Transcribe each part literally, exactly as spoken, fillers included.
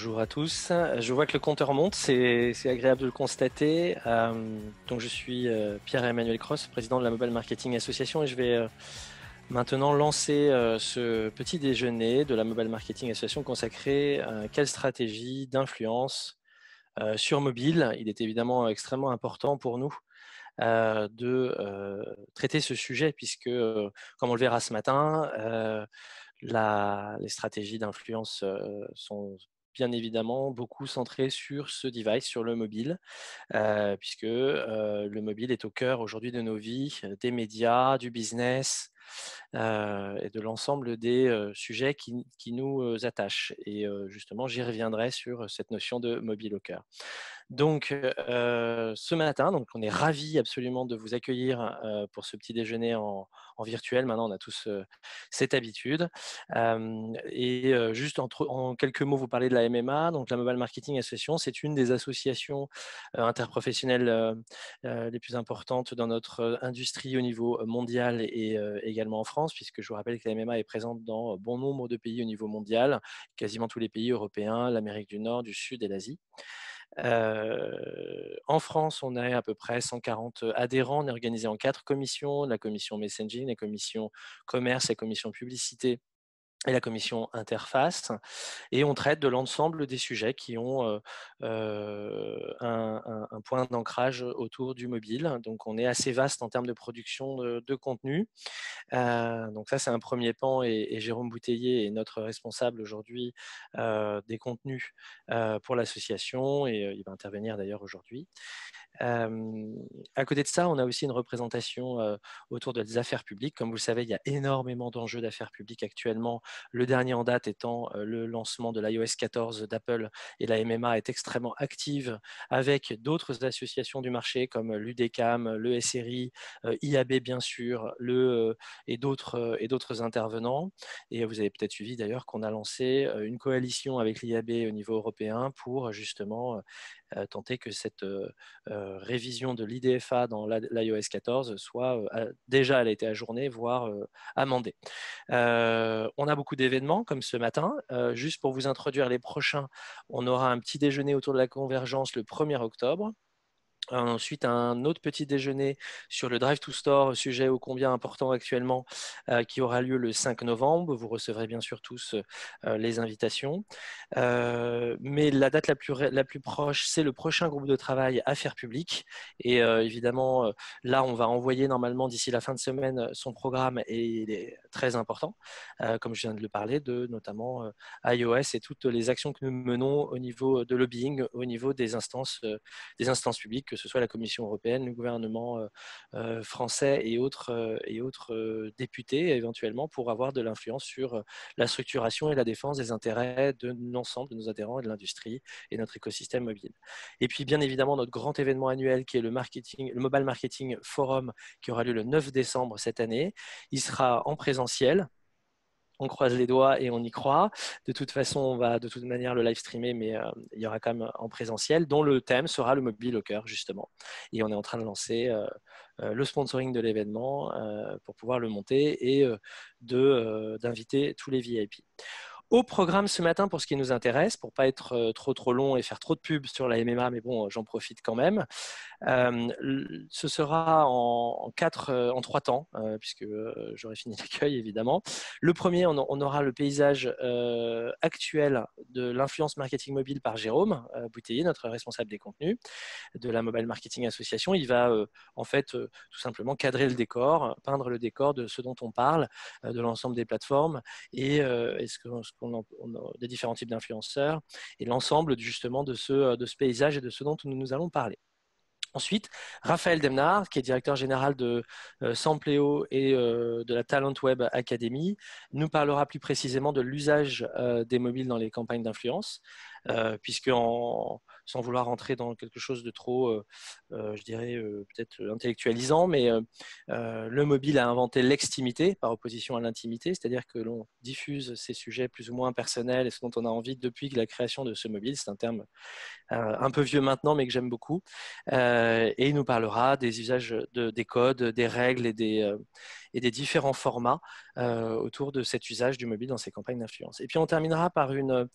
Bonjour à tous. Je vois que le compteur monte, c'est agréable de le constater. Euh, donc je suis euh, Pierre-Emmanuel Cross, président de la Mobile Marketing Association, et je vais euh, maintenant lancer euh, ce petit déjeuner de la Mobile Marketing Association consacré à quelle stratégie d'influence euh, sur mobile. Il est évidemment extrêmement important pour nous euh, de euh, traiter ce sujet puisque, euh, comme on le verra ce matin, euh, la, les stratégies d'influence euh, sont bien évidemment beaucoup centrées sur ce device, sur le mobile, euh, puisque euh, le mobile est au cœur aujourd'hui de nos vies, des médias, du business euh, et de l'ensemble des euh, sujets qui, qui nous euh, attachent. Et euh, justement, j'y reviendrai sur cette notion de mobile au cœur. Donc, euh, ce matin, donc, on est ravis absolument de vous accueillir euh, pour ce petit déjeuner en, en virtuel. Maintenant, on a tous euh, cette habitude. Euh, et euh, juste en, en, quelques mots, vous parlez de la M M A. Donc, la Mobile Marketing Association, c'est une des associations euh, interprofessionnelles euh, euh, les plus importantes dans notre industrie au niveau mondial et euh, également en France, puisque je vous rappelle que la M M A est présente dans bon nombre de pays au niveau mondial, quasiment tous les pays européens, l'Amérique du Nord, du Sud et l'Asie. Euh, en France, on a à peu près cent quarante adhérents. On est organisé en quatre commissions, la commission messaging, la commission commerce, la commission publicité et la commission interface, et on traite de l'ensemble des sujets qui ont euh, euh, un, un, un point d'ancrage autour du mobile. Donc on est assez vaste en termes de production de, de contenu. Euh, donc ça, c'est un premier pan, et, et Jérôme Bouteiller est notre responsable aujourd'hui euh, des contenus euh, pour l'association, et euh, il va intervenir d'ailleurs aujourd'hui. Euh, à côté de ça, on a aussi une représentation euh, autour des affaires publiques. Comme vous le savez, il y a énormément d'enjeux d'affaires publiques actuellement. Le dernier en date étant euh, le lancement de l'i O S quatorze d'Apple, et la M M A est extrêmement active avec d'autres associations du marché comme l'U D C A M, le S R I, euh, I A B bien sûr, le, euh, et d'autres et d'autres intervenants. Et vous avez peut-être suivi d'ailleurs qu'on a lancé euh, une coalition avec l'I A B au niveau européen pour justement euh, tenter que cette euh, euh, révision de l'I D F A dans l'i O S quatorze soit euh, déjà, elle a été ajournée, voire euh, amendée. Euh, on a beaucoup d'événements comme ce matin. Euh, juste pour vous introduire les prochains, on aura un petit déjeuner autour de la convergence le premier octobre. Ensuite, un autre petit déjeuner sur le Drive to Store, sujet ô combien important actuellement, euh, qui aura lieu le cinq novembre. Vous recevrez bien sûr tous euh, les invitations. Euh, mais la date la plus, la plus proche, c'est le prochain groupe de travail Affaires publiques. Et euh, évidemment, euh, là, on va envoyer normalement d'ici la fin de semaine son programme, et il est très important, euh, comme je viens de le parler, de notamment euh, iOS et toutes les actions que nous menons au niveau de lobbying, au niveau des instances, euh, des instances publiques, que ce soit la Commission européenne, le gouvernement euh, euh, français et autres, euh, et autres euh, députés éventuellement, pour avoir de l'influence sur euh, la structuration et la défense des intérêts de l'ensemble de nos adhérents et de l'industrie et notre écosystème mobile. Et puis bien évidemment notre grand événement annuel qui est le, marketing, le Mobile Marketing Forum, qui aura lieu le neuf décembre cette année. Il sera en présentiel. On croise les doigts et on y croit. De toute façon, on va de toute manière le live streamer, mais euh, il y aura quand même en présentiel, dont le thème sera le mobile au cœur, justement. Et on est en train de lancer euh, euh, le sponsoring de l'événement euh, pour pouvoir le monter, et euh, d'inviter euh, tous les V I P. Au programme ce matin, pour ce qui nous intéresse, pour ne pas être euh, trop trop long et faire trop de pubs sur la M M A, mais bon, j'en profite quand même. Euh, ce sera en, en, quatre, euh, en trois temps, euh, puisque euh, j'aurai fini l'accueil évidemment. Le premier, on, on aura le paysage euh, actuel de l'influence marketing mobile par Jérôme euh, Bouteiller, notre responsable des contenus de la Mobile Marketing Association. Il va euh, en fait euh, tout simplement cadrer le décor, peindre le décor de ce dont on parle, euh, de l'ensemble des plateformes, et, euh, et ce que, ce qu'on en, on a, des différents types d'influenceurs, et l'ensemble justement de ce, de ce paysage et de ce dont nous, nous allons parler. Ensuite, Raphaël Demnard, qui est directeur général de euh, Sampléo et euh, de la Talent Web Academy, nous parlera plus précisément de l'usage euh, des mobiles dans les campagnes d'influence, euh, puisque en, sans vouloir rentrer dans quelque chose de trop, euh, euh, je dirais, euh, peut-être intellectualisant, mais euh, euh, le mobile a inventé l'extimité par opposition à l'intimité, c'est-à-dire que l'on diffuse ces sujets plus ou moins personnels et ce dont on a envie depuis la création de ce mobile. C'est un terme euh, un peu vieux maintenant, mais que j'aime beaucoup. Euh, et il nous parlera des usages de, des codes, des règles et des, euh, et des différents formats euh, autour de cet usage du mobile dans ces campagnes d'influence. Et puis on terminera par une,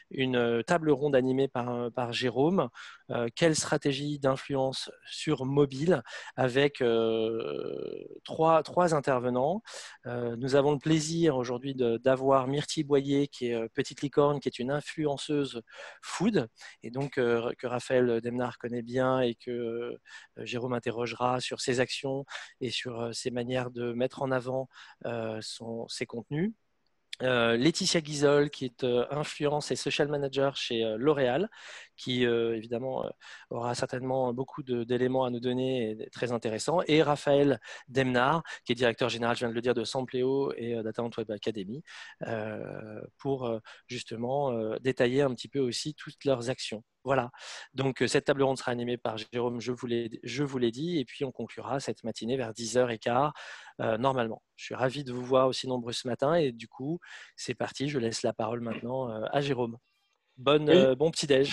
une table ronde animée par, par Jérôme. Euh, quelle stratégie d'influence sur mobile avec euh, trois, trois intervenants. Euh, nous avons le plaisir aujourd'hui d'avoir Myrtille Boyer, qui est euh, Petite Licorne, qui est une influenceuse food, et donc euh, que Raphaël Demnard connaît bien et que euh, Jérôme interrogera sur ses actions et sur euh, ses manières de mettre en avant euh, son, ses contenus. Euh, Laetitia Guizol, qui est euh, influence et social manager chez euh, L'Oréal, qui euh, évidemment euh, aura certainement beaucoup d'éléments à nous donner et très intéressants. Et Raphaël Demnard, qui est directeur général, je viens de le dire, de Sampleo et euh, Data Web Academy, euh, pour euh, justement euh, détailler un petit peu aussi toutes leurs actions. Voilà, donc euh, cette table ronde sera animée par Jérôme, je vous l'ai dit, et puis on conclura cette matinée vers dix heures quinze euh, normalement. Je suis ravi de vous voir aussi nombreux ce matin, et du coup, c'est parti, je laisse la parole maintenant euh, à Jérôme. Bonne, Oui, euh, bon petit-déj.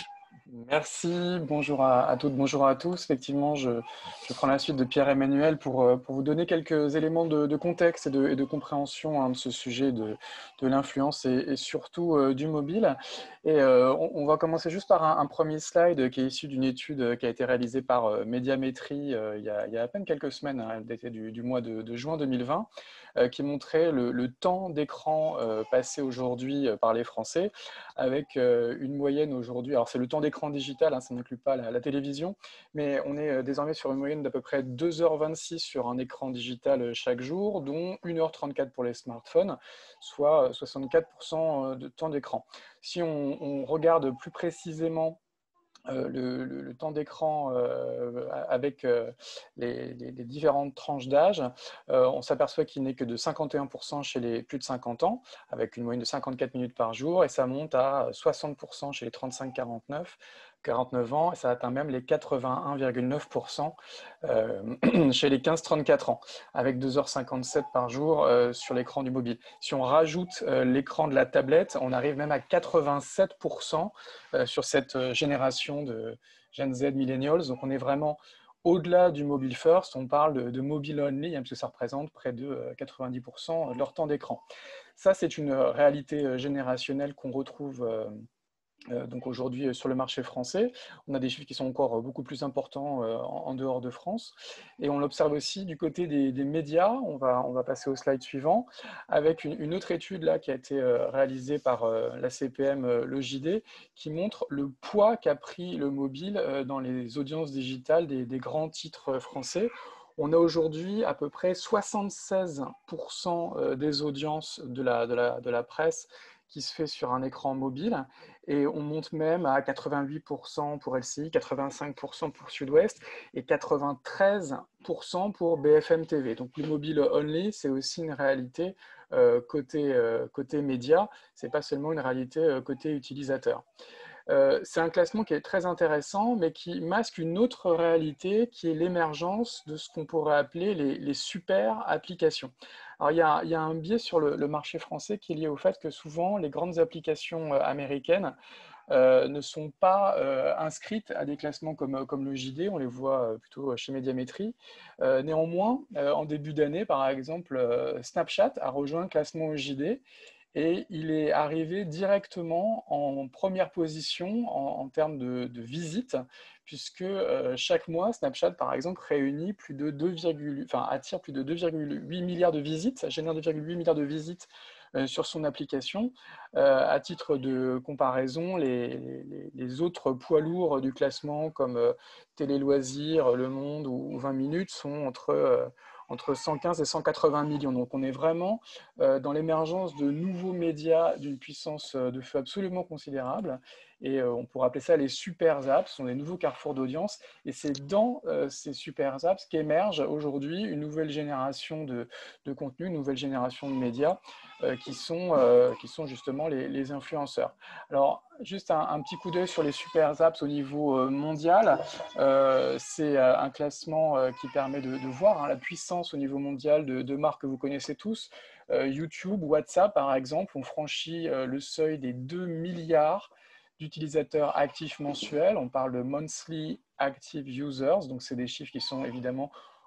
merci. Bonjour à, à toutes, bonjour à tous. Effectivement, je, je prends la suite de Pierre-Emmanuel pour, euh, pour vous donner quelques éléments de, de contexte et de, et de compréhension hein, de ce sujet de, de l'influence et, et surtout euh, du mobile. Et euh, on, on va commencer juste par un, un premier slide qui est issu d'une étude qui a été réalisée par euh, Médiamétrie euh, il, y a, il y a à peine quelques semaines, hein, elle datait du, du mois de, de juin deux mille vingt, euh, qui montrait le, le temps d'écran euh, passé aujourd'hui euh, par les Français, avec euh, une moyenne aujourd'hui, alors c'est le temps d'écran digital, hein, ça n'inclut pas la, la télévision, mais on est euh, désormais sur une moyenne d'à peu près deux heures vingt-six sur un écran digital euh, chaque jour, dont une heure trente-quatre pour les smartphones, soit soixante-quatre pour cent de temps d'écran. Si on, on regarde plus précisément Euh, le, le, le temps d'écran euh, avec euh, les, les, les différentes tranches d'âge, euh, on s'aperçoit qu'il n'est que de cinquante et un pour cent chez les plus de cinquante ans, avec une moyenne de cinquante-quatre minutes par jour, et ça monte à soixante pour cent chez les trente-cinq quarante-neuf ans, et ça atteint même les quatre-vingt-un virgule neuf pour cent euh, chez les quinze trente-quatre ans, avec deux heures cinquante-sept par jour euh, sur l'écran du mobile. Si on rajoute euh, l'écran de la tablette, on arrive même à quatre-vingt-sept pour cent euh, sur cette euh, génération de Gen Z Millennials. Donc on est vraiment au-delà du mobile first, on parle de, de mobile only, hein, parce que ça représente près de euh, quatre-vingt-dix pour cent de leur temps d'écran. Ça, c'est une réalité euh, générationnelle qu'on retrouve euh, euh, donc aujourd'hui sur le marché français. On a des chiffres qui sont encore beaucoup plus importants euh, en, en dehors de France. Et on l'observe aussi du côté des, des médias. On va, on va passer au slide suivant, avec une, une autre étude là, qui a été euh, réalisée par euh, la C P M euh, Le J D, qui montre le poids qu'a pris le mobile euh, dans les audiences digitales des, des grands titres français. On a aujourd'hui à peu près soixante-seize pour cent des audiences de la, de la, de la presse qui se fait sur un écran mobile, et on monte même à quatre-vingt-huit pour cent pour L C I, quatre-vingt-cinq pour cent pour Sud-Ouest et quatre-vingt-treize pour cent pour B F M T V. Donc le mobile only, c'est aussi une réalité euh, côté, euh, côté média, c'est pas seulement une réalité euh, côté utilisateur. Euh, c'est un classement qui est très intéressant, mais qui masque une autre réalité, qui est l'émergence de ce qu'on pourrait appeler les, les super applications. Alors, il y a, il y a un biais sur le, le marché français qui est lié au fait que souvent, les grandes applications euh, américaines euh, ne sont pas euh, inscrites à des classements comme, comme le J D, on les voit euh, plutôt chez Médiamétrie. Euh, néanmoins, euh, en début d'année, par exemple, euh, Snapchat a rejoint le classement J D, et il est arrivé directement en première position en, en termes de, de visites, puisque euh, chaque mois, Snapchat, par exemple, réunit plus de deux, enfin, attire plus de deux virgule huit milliards de visites, génère deux virgule huit milliards de visites euh, sur son application. Euh, à titre de comparaison, les, les, les, autres poids lourds du classement, comme euh, Télé Loisirs, Le Monde ou, ou vingt minutes, sont entre... Euh, entre cent quinze et cent quatre-vingts millions. Donc on est vraiment euh, dans l'émergence de nouveaux médias d'une puissance de feu absolument considérable. Et euh, on pourrait appeler ça les super apps, ce sont des nouveaux carrefours d'audience. Et c'est dans euh, ces super apps qu'émerge aujourd'hui une nouvelle génération de, de contenus, une nouvelle génération de médias euh, qui, sont, euh, qui sont justement les, les influenceurs. Alors, juste un, un petit coup d'œil sur les super apps au niveau euh, mondial. Euh, c'est euh, un classement euh, qui permet de, de voir hein, la puissance au niveau mondial de, de marques que vous connaissez tous. Euh, YouTube, WhatsApp, par exemple, ont franchi euh, le seuil des deux milliards d'utilisateurs actifs mensuels. On parle de monthly active users, donc c'est des chiffres qui sont évidemment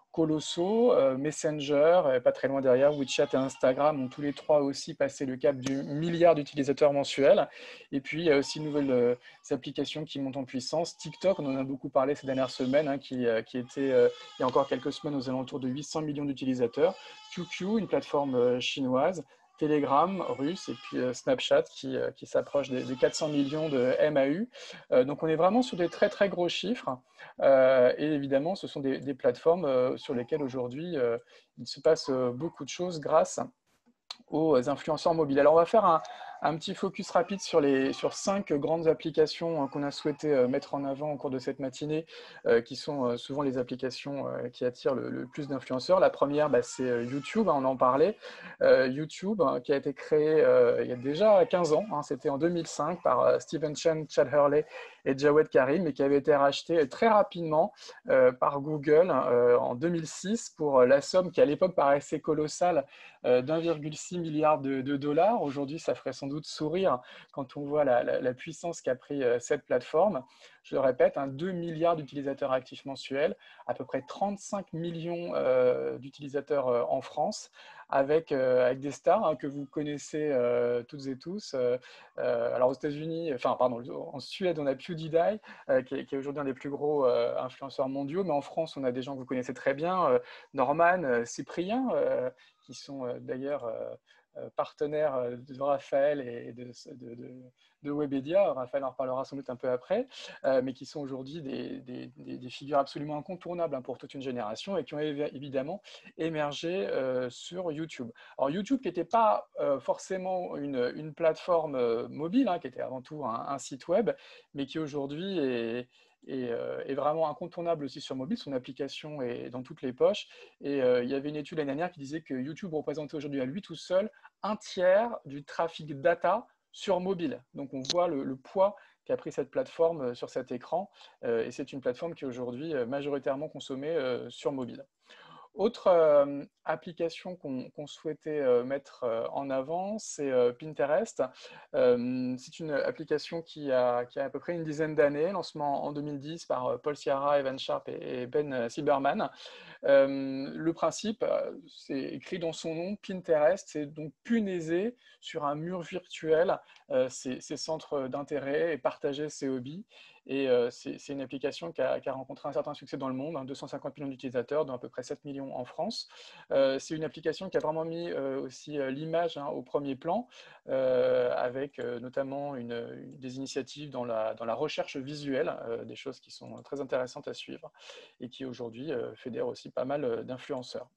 colossaux. Euh, Messenger, euh, pas très loin derrière, WeChat et Instagram ont tous les trois aussi passé le cap du milliard d'utilisateurs mensuels. Et puis, il y a aussi de nouvelles euh, applications qui montent en puissance. TikTok, on en a beaucoup parlé ces dernières semaines, hein, qui, euh, qui était, euh, il y a encore quelques semaines, aux alentours de huit cents millions d'utilisateurs. Q Q, une plateforme euh, chinoise. Telegram russe et puis euh, Snapchat qui, euh, qui s'approche des, des quatre cents millions de M A U. Euh, donc on est vraiment sur des très très gros chiffres euh, et évidemment ce sont des, des plateformes euh, sur lesquelles aujourd'hui euh, il se passe euh, beaucoup de choses grâce aux influenceurs mobiles. Alors on va faire un, un petit focus rapide sur, les, sur cinq grandes applications qu'on a souhaité mettre en avant au cours de cette matinée, euh, qui sont souvent les applications euh, qui attirent le, le plus d'influenceurs. La première, bah, c'est YouTube, hein, on en parlait. Euh, YouTube, hein, qui a été créé euh, il y a déjà quinze ans, hein, c'était en deux mille cinq par euh, Stephen Chen, Chad Hurley et Jawed Karim, et qui avait été racheté très rapidement euh, par Google euh, en deux mille six pour la somme qui à l'époque paraissait colossale euh, d'un virgule six milliard de, de dollars. Aujourd'hui, ça ferait sans doute sourire quand on voit la, la, la puissance qu'a pris euh, cette plateforme. Je le répète, hein, deux milliards d'utilisateurs actifs mensuels, à peu près trente-cinq millions euh, d'utilisateurs euh, en France, avec, euh, avec des stars hein, que vous connaissez euh, toutes et tous. Euh, euh, alors aux États-Unis, enfin pardon, en Suède, on a PewDiePie, euh, qui est, qui est aujourd'hui un des plus gros euh, influenceurs mondiaux, mais en France, on a des gens que vous connaissez très bien, euh, Norman, euh, Cyprien, euh, qui sont euh, d'ailleurs euh, partenaires de Raphaël et de, de, de, de Webedia. Raphaël en reparlera sans doute un peu après, euh, mais qui sont aujourd'hui des, des, des, figures absolument incontournables hein, pour toute une génération et qui ont évidemment émergé euh, sur YouTube. Alors YouTube qui n'était pas euh, forcément une, une plateforme euh, mobile, hein, qui était avant tout un, un site web, mais qui aujourd'hui est Et, euh, est vraiment incontournable aussi sur mobile. Son application est dans toutes les poches. Et euh, il y avait une étude l'année dernière qui disait que YouTube représentait aujourd'hui à lui tout seul un tiers du trafic data sur mobile. Donc on voit le, le poids qu'a pris cette plateforme sur cet écran. Euh, et c'est une plateforme qui est aujourd'hui majoritairement consommée euh, sur mobile. Autre euh, application qu'on qu'on souhaitait euh, mettre euh, en avant, c'est euh, Pinterest. Euh, c'est une application qui a, qui a à peu près une dizaine d'années, lancement en deux mille dix par euh, Paul Sciarra, Evan Sharp et, et Ben Silberman. Euh, le principe, c'est écrit dans son nom, Pinterest, c'est donc punaiser sur un mur virtuel euh, ses, ses centres d'intérêt et partager ses hobbies. Et euh, c'est une application qui a, qui a rencontré un certain succès dans le monde, hein, deux cent cinquante millions d'utilisateurs, dont à peu près sept millions en France. Euh, c'est une application qui a vraiment mis euh, aussi euh, l'image hein, au premier plan, euh, avec euh, notamment une, une, des initiatives dans la, dans la recherche visuelle, euh, des choses qui sont très intéressantes à suivre et qui aujourd'hui euh, fédèrent aussi pas mal d'influenceurs.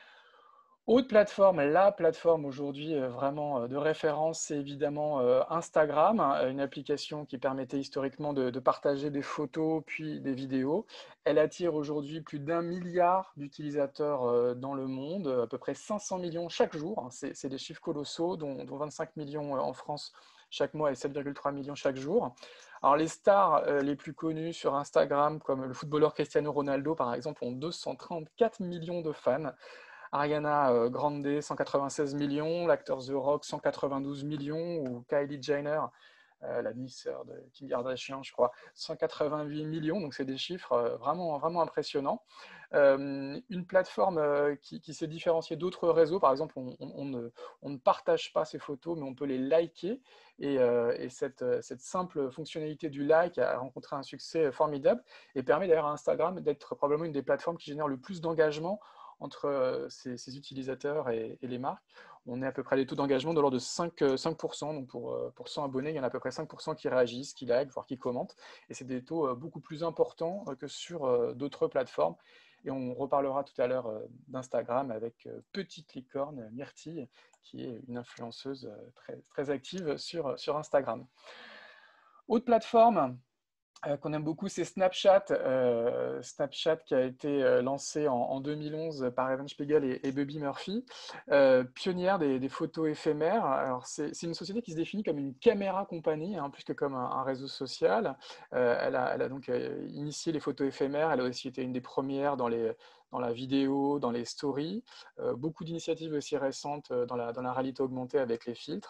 Autre plateforme, la plateforme aujourd'hui euh, vraiment de référence, c'est évidemment euh, Instagram, hein, une application qui permettait historiquement de, de partager des photos puis des vidéos. Elle attire aujourd'hui plus d'un milliard d'utilisateurs euh, dans le monde, à peu près cinq cents millions chaque jour. Hein, c'est des chiffres colossaux, dont, dont vingt-cinq millions en France chaque mois et sept virgule trois millions chaque jour. Alors les stars euh, les plus connues sur Instagram, comme le footballeur Cristiano Ronaldo par exemple, ont deux cent trente-quatre millions de fans. Ariana Grande, cent quatre-vingt-seize millions, l'acteur The Rock, cent quatre-vingt-douze millions, ou Kylie Jenner, euh, la demi-sœur de Kim Kardashian, je crois, cent quatre-vingt-huit millions, donc c'est des chiffres euh, vraiment, vraiment impressionnants. Euh, une plateforme euh, qui, qui s'est différenciée d'autres réseaux, par exemple, on, on, on, ne, on, ne, partage pas ces photos, mais on peut les liker, et, euh, et cette, cette simple fonctionnalité du like a rencontré un succès formidable, et permet d'ailleurs à Instagram d'être probablement une des plateformes qui génère le plus d'engagement entre ces, ces utilisateurs et, et les marques. On est à peu près à des taux d'engagement de l'ordre de cinq, cinq pour cent. Donc pour, pour cent abonnés, il y en a à peu près cinq pour cent qui réagissent, qui likent, voire qui commentent. Et c'est des taux beaucoup plus importants que sur d'autres plateformes. Et on reparlera tout à l'heure d'Instagram avec Petite Licorne, Myrtille, qui est une influenceuse très, très active sur, sur Instagram. Autre plateforme Euh, qu'on aime beaucoup, c'est Snapchat. Euh, Snapchat qui a été euh, lancé en, en deux mille onze par Evan Spiegel et, et Bobby Murphy, euh, pionnière des, des photos éphémères. Alors c'est une société qui se définit comme une caméra compagnie, hein, plus que comme un, un réseau social. Euh, elle, a, elle a donc euh, initié les photos éphémères. Elle a aussi été une des premières dans les dans la vidéo, dans les stories. Euh, beaucoup d'initiatives aussi récentes dans la, dans la réalité augmentée avec les filtres.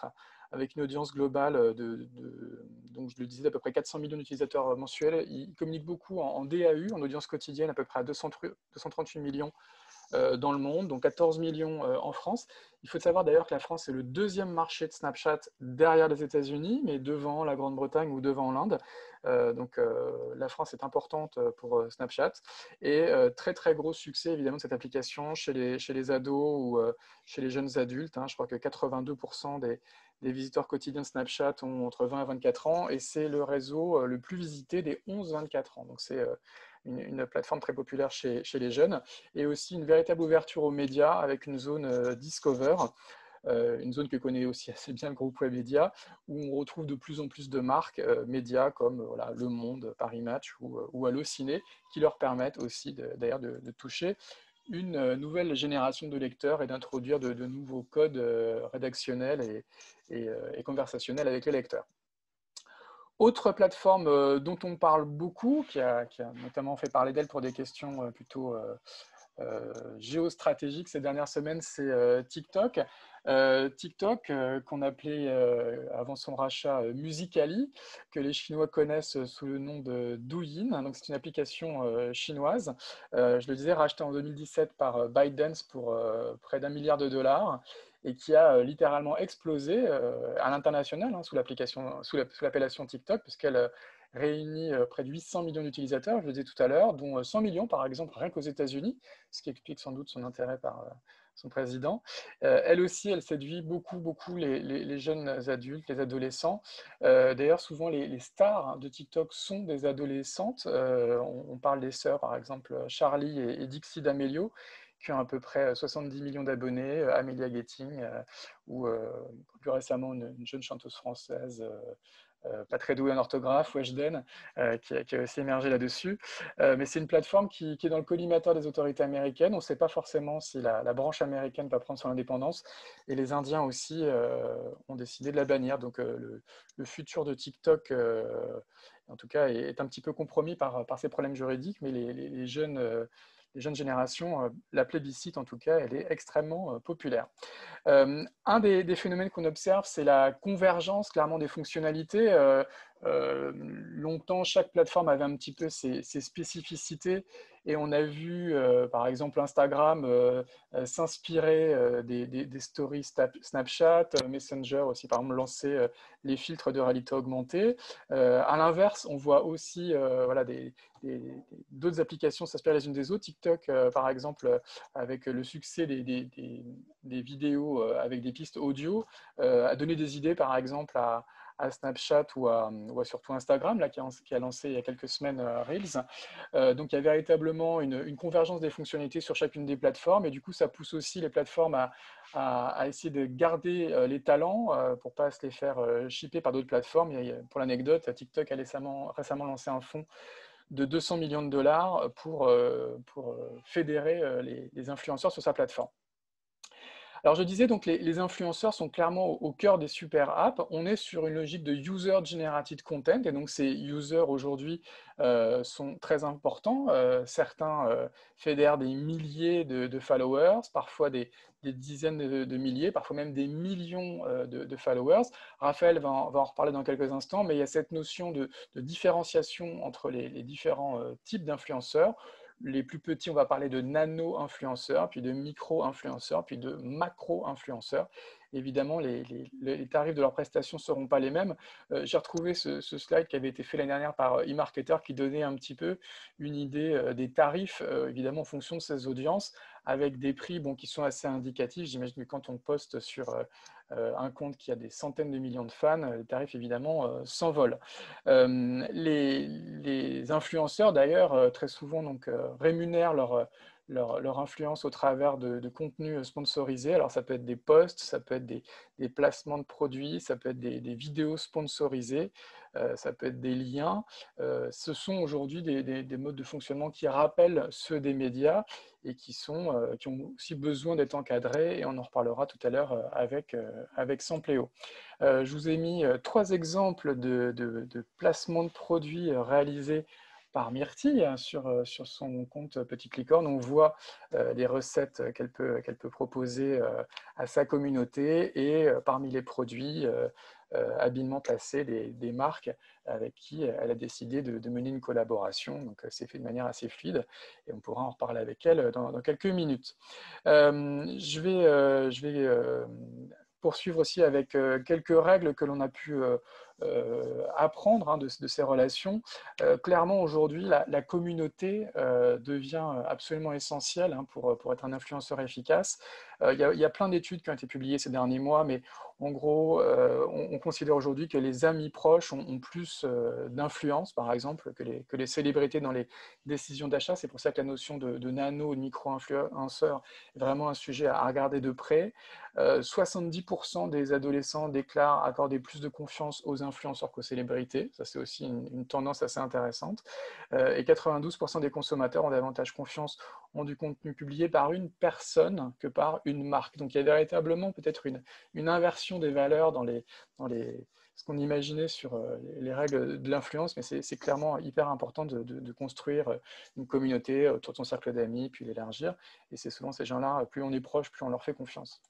avec une audience globale de, de donc je le disais, d'à peu près quatre cents millions d'utilisateurs mensuels. Ils communiquent beaucoup en, en D A U, en audience quotidienne, à peu près à deux cent trente-huit millions euh, dans le monde, donc quatorze millions euh, en France. Il faut savoir d'ailleurs que la France est le deuxième marché de Snapchat derrière les États-Unis, mais devant la Grande-Bretagne ou devant l'Inde. Euh, donc euh, la France est importante pour euh, Snapchat. Et euh, très très gros succès évidemment de cette application chez les, chez les ados ou euh, chez les jeunes adultes. Hein. Je crois que quatre-vingt-deux pour cent des, des visiteurs quotidiens de Snapchat ont entre vingt et vingt-quatre ans, et c'est le réseau le plus visité des onze vingt-quatre ans. Donc c'est euh, une, une plateforme très populaire chez, chez les jeunes, et aussi une véritable ouverture aux médias avec une zone euh, Discover, euh, une zone que connaît aussi assez bien le groupe Webedia, où on retrouve de plus en plus de marques euh, médias comme euh, voilà, Le Monde, Paris Match ou, euh, ou Allociné, qui leur permettent aussi d'ailleurs de, de, de toucher une euh, nouvelle génération de lecteurs et d'introduire de, de nouveaux codes euh, rédactionnels et, et, euh, et conversationnels avec les lecteurs. Autre plateforme euh, dont on parle beaucoup, qui a, qui a notamment fait parler d'elle pour des questions euh, plutôt euh, euh, géostratégiques ces dernières semaines, c'est euh, TikTok. Euh, TikTok, euh, qu'on appelait euh, avant son rachat euh, Musical.ly, que les Chinois connaissent sous le nom de Douyin. Donc c'est une application euh, chinoise. Euh, je le disais, rachetée en deux mille dix-sept par euh, ByteDance pour euh, près d'un milliard de dollars, et qui a euh, littéralement explosé euh, à l'international hein, sous l'application, sous l'appellation TikTok, puisqu'elle euh, réunit euh, près de huit cents millions d'utilisateurs, je le disais tout à l'heure, dont euh, cent millions par exemple rien qu'aux États-Unis, ce qui explique sans doute son intérêt par euh, son président. Euh, elle aussi, elle séduit beaucoup, beaucoup les, les, les jeunes adultes, les adolescents. Euh, D'ailleurs, souvent les, les stars hein, de TikTok sont des adolescentes. Euh, on, on parle des sœurs, par exemple Charlie et, et Dixie D'Amelio, qui ont à peu près soixante-dix millions d'abonnés, euh, Amelia Getting, euh, ou euh, plus récemment une, une jeune chanteuse française, euh, euh, pas très douée en orthographe, Weshden, euh, qui, a, qui a aussi émergé là-dessus. Euh, mais c'est une plateforme qui, qui est dans le collimateur des autorités américaines. On ne sait pas forcément si la, la branche américaine va prendre son indépendance, et les Indiens aussi euh, ont décidé de la bannir. Donc euh, le, le, futur de TikTok, euh, en tout cas, est, est un petit peu compromis par, par ces problèmes juridiques, mais les, les, les jeunes... Euh, les jeunes générations, euh, la plébiscite en tout cas, elle est extrêmement euh, populaire. Euh, un des, des phénomènes qu'on observe, c'est la convergence clairement des fonctionnalités. Euh, euh, longtemps, chaque plateforme avait un petit peu ses, ses spécificités, et on a vu, euh, par exemple, Instagram euh, euh, s'inspirer euh, des, des, des stories Snapchat, euh, Messenger aussi, par exemple, lancer euh, les filtres de réalité augmentée. Euh, à l'inverse, on voit aussi euh, voilà, des, d'autres applications s'inspirent les unes des autres. TikTok, euh, par exemple, avec le succès des, des, des, des vidéos euh, avec des pistes audio, euh, a donné des idées, par exemple, à, à Snapchat ou à, ou à surtout Instagram, là, qui, a, qui a lancé il y a quelques semaines euh, Reels. Euh, donc, il y a véritablement une, une convergence des fonctionnalités sur chacune des plateformes, et du coup, ça pousse aussi les plateformes à, à, à essayer de garder euh, les talents euh, pour ne pas se les faire euh, shipper par d'autres plateformes. Il y a, pour l'anecdote, TikTok a récemment, récemment lancé un fonds de deux cents millions de dollars pour, euh, pour fédérer euh, les, les influenceurs sur sa plateforme. Alors je disais donc les, les influenceurs sont clairement au, au cœur des super apps. On est sur une logique de user generated content, et donc ces users aujourd'hui euh, sont très importants. Euh, certains euh, fédèrent des milliers de, de followers, parfois des, des dizaines de, de milliers, parfois même des millions euh, de, de followers. Raphaël va en, va en reparler dans quelques instants, mais il y a cette notion de, de différenciation entre les, les différents euh, types d'influenceurs. Les plus petits, on va parler de nano-influenceurs, puis de micro-influenceurs, puis de macro-influenceurs. Évidemment, les, les, les tarifs de leurs prestations ne seront pas les mêmes. Euh, J'ai retrouvé ce, ce slide qui avait été fait l'année dernière par eMarketer, qui donnait un petit peu une idée euh, des tarifs, euh, évidemment en fonction de ces audiences, avec des prix bon, qui sont assez indicatifs. J'imagine que quand on poste sur euh, un compte qui a des centaines de millions de fans, les tarifs évidemment euh, s'envolent. Euh, les, les, influenceurs d'ailleurs euh, très souvent donc, euh, rémunèrent leur, leur, leur, influence au travers de, de contenus sponsorisés. Alors ça peut être des posts, ça peut être des, des placements de produits, ça peut être des, des vidéos sponsorisées, euh, ça peut être des liens. Euh, ce sont aujourd'hui des, des, des modes de fonctionnement qui rappellent ceux des médias, et qui, sont, euh, qui ont aussi besoin d'être encadrés, et on en reparlera tout à l'heure euh, avec, euh, avec Sampléo. Euh, je vous ai mis euh, trois exemples de, de, de placements de produits euh, réalisés par Myrtille sur, sur son compte Petite Licorne. On voit euh, les recettes qu'elle peut, qu'elle peut proposer euh, à sa communauté et euh, parmi les produits euh, euh, habilement placés, des, des marques avec qui elle a décidé de, de mener une collaboration. Donc c'est fait de manière assez fluide et on pourra en reparler avec elle dans, dans quelques minutes. Euh, je vais, euh, je vais euh, poursuivre aussi avec euh, quelques règles que l'on a pu euh, euh, apprendre hein, de, de ces relations. Euh, clairement, aujourd'hui, la, la communauté euh, devient absolument essentielle hein, pour, pour être un influenceur efficace. Euh, il y a, il y a plein d'études qui ont été publiées ces derniers mois, mais en gros, euh, on, on considère aujourd'hui que les amis proches ont, ont plus euh, d'influence, par exemple, que les, que les célébrités dans les décisions d'achat. C'est pour ça que la notion de, de nano, de micro-influenceur est vraiment un sujet à regarder de près. Euh, soixante-dix pour cent des adolescents déclarent accorder plus de confiance aux influenceurs qu'aux célébrités. Ça, c'est aussi une, une tendance assez intéressante. Euh, et quatre-vingt-douze pour cent des consommateurs ont davantage confiance en du contenu publié par une personne que par une marque. Donc, il y a véritablement peut-être une, une inversion des valeurs dans, les, dans les, ce qu'on imaginait sur euh, les règles de l'influence, mais c'est clairement hyper important de, de, de construire une communauté autour de son cercle d'amis, puis l'élargir. Et c'est souvent ces gens-là, plus on est proche, plus on leur fait confiance.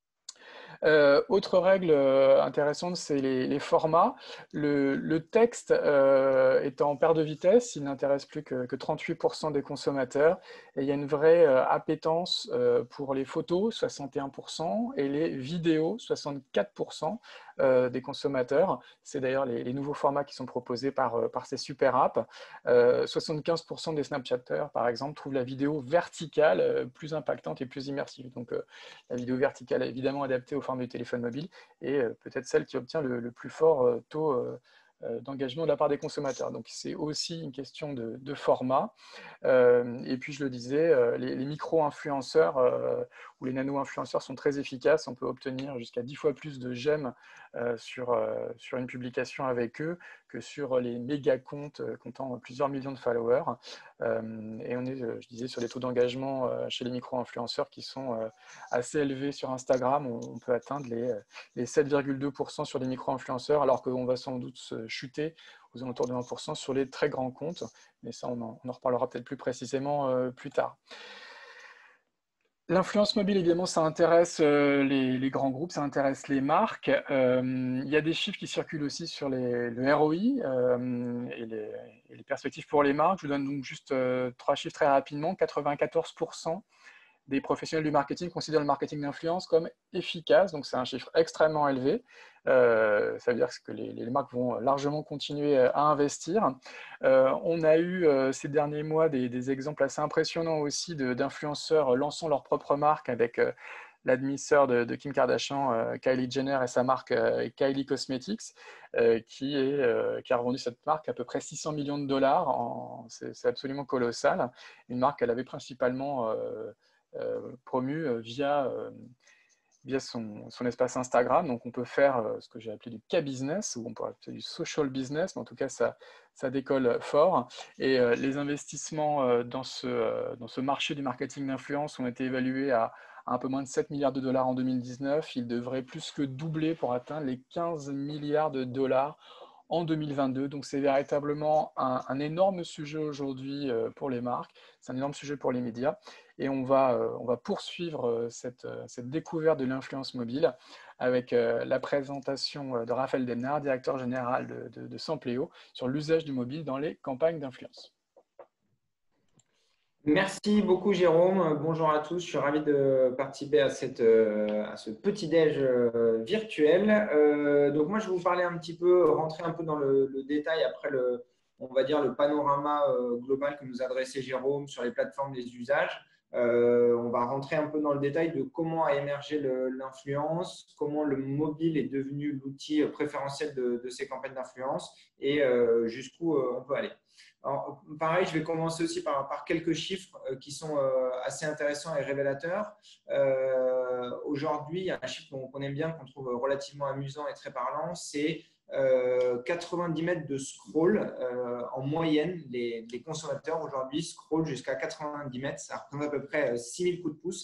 Euh, autre règle euh, intéressante, c'est les, les formats. Le, le texte euh, est en perte de vitesse, il n'intéresse plus que, que trente-huit pour cent des consommateurs. Et il y a une vraie euh, appétence euh, pour les photos, soixante et un pour cent, et les vidéos, soixante-quatre pour cent euh, des consommateurs. C'est d'ailleurs les, les nouveaux formats qui sont proposés par, euh, par ces super apps. Euh, soixante-quinze pour cent des Snapchatters, par exemple, trouvent la vidéo verticale euh, plus impactante et plus immersive. Donc, euh, la vidéo verticale est évidemment adaptée aux formes du téléphone mobile et euh, peut-être celle qui obtient le, le plus fort euh, taux euh, euh, d'engagement de la part des consommateurs. Donc c'est aussi une question de, de format. Euh, et puis je le disais, euh, les, les micro-influenceurs euh, ou les nano-influenceurs sont très efficaces. On peut obtenir jusqu'à dix fois plus de j'aime euh, sur, euh, sur une publication avec eux que sur les méga comptes euh, comptant plusieurs millions de followers. Euh, et on est, je disais, sur les taux d'engagement euh, chez les micro-influenceurs qui sont euh, assez élevés sur Instagram. On, on peut atteindre les, les sept virgule deux pour cent sur les micro-influenceurs, alors qu'on va sans doute se chuter aux alentours de vingt pour cent sur les très grands comptes. Mais ça, on en, on en reparlera peut-être plus précisément euh, plus tard. L'influence mobile, évidemment, ça intéresse euh, les, les grands groupes, ça intéresse les marques. Euh, il y a des chiffres qui circulent aussi sur les, le R O I euh, et, les, et les perspectives pour les marques. Je vous donne donc juste euh, trois chiffres très rapidement. quatre-vingt-quatorze pour cent des professionnels du marketing considèrent le marketing d'influence comme efficace, donc c'est un chiffre extrêmement élevé. Euh, ça veut dire que les, les marques vont largement continuer à investir. Euh, on a eu euh, ces derniers mois des, des exemples assez impressionnants aussi d'influenceurs lançant leur propre marque avec euh, la demi-sœur de, de Kim Kardashian, euh, Kylie Jenner, et sa marque euh, Kylie Cosmetics, euh, qui, est, euh, qui a revendu cette marque à peu près six cents millions de dollars. C'est absolument colossal. Une marque qu'elle avait principalement euh, euh, promu euh, via, euh, via son, son espace Instagram. Donc on peut faire euh, ce que j'ai appelé du K-business, ou on pourrait appeler du social business, mais en tout cas ça, ça décolle fort. Et euh, les investissements euh, dans, ce, euh, dans ce marché du marketing d'influence ont été évalués à, à un peu moins de sept milliards de dollars en deux mille dix-neuf. Ils devraient plus que doubler pour atteindre les quinze milliards de dollars en deux mille vingt-deux. Donc c'est véritablement un, un énorme sujet aujourd'hui euh, pour les marques, c'est un énorme sujet pour les médias. Et on va, euh, on va poursuivre euh, cette, euh, cette découverte de l'influence mobile avec euh, la présentation de Raphaël Demnard, directeur général de, de, de Sampléo, sur l'usage du mobile dans les campagnes d'influence. Merci beaucoup Jérôme. Bonjour à tous. Je suis ravi de participer à, cette, à ce petit déj virtuel. Euh, donc moi, je vais vous parler un petit peu, rentrer un peu dans le, le détail après le, on va dire le panorama global que nous a dressé Jérôme sur les plateformes, les usages. Euh, on va rentrer un peu dans le détail de comment a émergé l'influence, comment le mobile est devenu l'outil préférentiel de, de ces campagnes d'influence et euh, jusqu'où on peut aller. Alors, pareil, je vais commencer aussi par, par quelques chiffres euh, qui sont euh, assez intéressants et révélateurs. Euh, Aujourd'hui, il y a un chiffre qu'on qu'on aime bien, qu'on trouve relativement amusant et très parlant, c'est euh, quatre-vingt-dix mètres de scroll. Euh, en moyenne, les, les consommateurs aujourd'hui scrollent jusqu'à quatre-vingt-dix mètres. Ça représente à peu près six mille coups de pouce.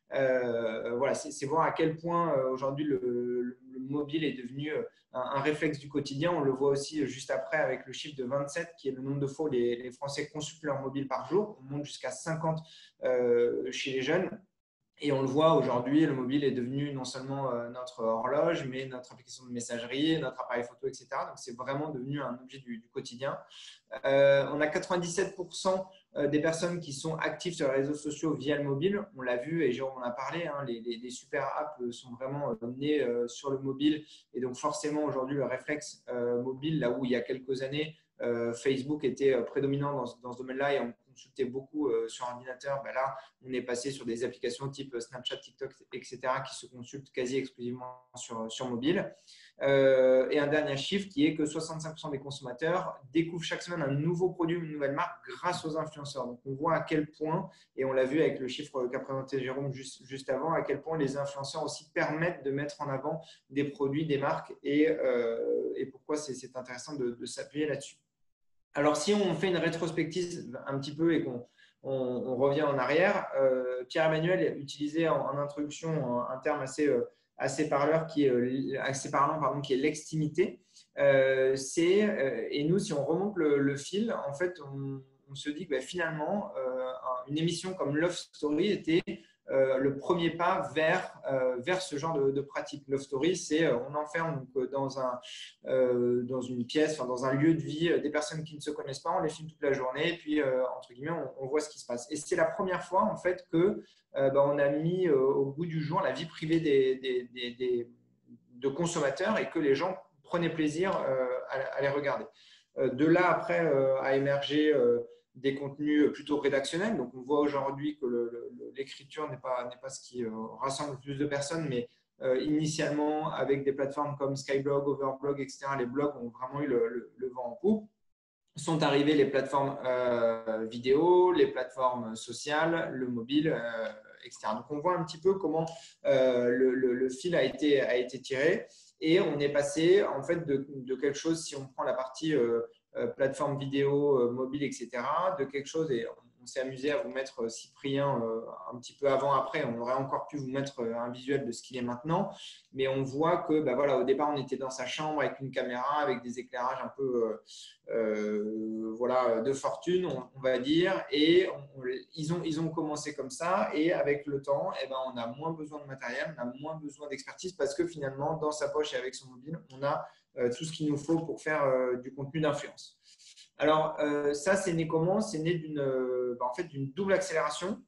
Euh, voilà, c'est voir à quel point euh, aujourd'hui le, le, le mobile est devenu un, un réflexe du quotidien. On le voit aussi juste après avec le chiffre de vingt-sept, qui est le nombre de fois où les, les Français consultent leur mobile par jour. On monte jusqu'à cinquante euh, chez les jeunes. Et on le voit aujourd'hui, le mobile est devenu non seulement euh, notre horloge, mais notre application de messagerie, notre appareil photo, et cetera. Donc, c'est vraiment devenu un objet du, du quotidien. Euh, on a quatre-vingt-dix-sept pour cent des personnes qui sont actives sur les réseaux sociaux via le mobile. On l'a vu et Jérôme en a parlé, hein, les, les, les super apps sont vraiment nées euh, sur le mobile. Et donc, forcément, aujourd'hui, le réflexe euh, mobile, là où il y a quelques années, euh, Facebook était euh, prédominant dans, dans ce domaine-là et on consultait beaucoup euh, sur ordinateur, ben là, on est passé sur des applications type Snapchat, TikTok, et cetera qui se consultent quasi exclusivement sur, sur mobile. Euh, et un dernier chiffre qui est que soixante-cinq pour cent des consommateurs découvrent chaque semaine un nouveau produit ou une nouvelle marque grâce aux influenceurs. Donc, on voit à quel point, et on l'a vu avec le chiffre qu'a présenté Jérôme juste, juste avant, à quel point les influenceurs aussi permettent de mettre en avant des produits, des marques et, euh, et pourquoi c'est intéressant de, de s'appuyer là-dessus. Alors, si on fait une rétrospective un petit peu et qu'on on, on revient en arrière, euh, Pierre-Emmanuel utilisait en, en introduction un, un terme assez, euh, assez, parleur qui est, assez parlant, pardon, qui est l'extimité. Euh, euh, et nous, si on remonte le, le fil, en fait, on, on se dit que bah, finalement, euh, une émission comme Love Story était Euh, le premier pas vers, euh, vers ce genre de, de pratique. Love Story, c'est euh, on enferme donc, dans, un, euh, dans une pièce, enfin, dans un lieu de vie, euh, des personnes qui ne se connaissent pas, on les filme toute la journée et puis, euh, entre guillemets, on, on voit ce qui se passe. Et c'est la première fois, en fait, que euh, bah, on a mis euh, au goût du jour la vie privée des, des, des, des, de consommateurs et que les gens prenaient plaisir euh, à, à les regarder. Euh, de là, après, euh, a émergé euh, des contenus plutôt rédactionnels. Donc, on voit aujourd'hui que l'écriture n'est pas, n'est pas ce qui euh, rassemble le plus de personnes, mais euh, initialement, avec des plateformes comme Skyblog, Overblog, et cetera, les blogs ont vraiment eu le, le, le vent en poupe. Sont arrivées les plateformes euh, vidéo, les plateformes sociales, le mobile, euh, et cetera. Donc, on voit un petit peu comment euh, le, le, le fil a été, a été tiré et on est passé en fait de, de quelque chose, si on prend la partie euh, euh, plateforme vidéo, euh, mobile, et cetera, de quelque chose, et on s'est amusé à vous mettre Cyprien euh, un petit peu avant-après. On aurait encore pu vous mettre un visuel de ce qu'il est maintenant, mais on voit que bah, voilà, au départ, on était dans sa chambre avec une caméra, avec des éclairages un peu euh, euh, voilà, de fortune, on, on va dire, et on, ils, ont, ils ont commencé comme ça, et avec le temps, eh ben, on a moins besoin de matériel, on a moins besoin d'expertise, parce que finalement, dans sa poche et avec son mobile, on a euh, tout ce qu'il nous faut pour faire euh, du contenu d'influence. Alors, euh, ça, c'est né comment? C'est né d'une euh, bah, en fait, d'une double accélération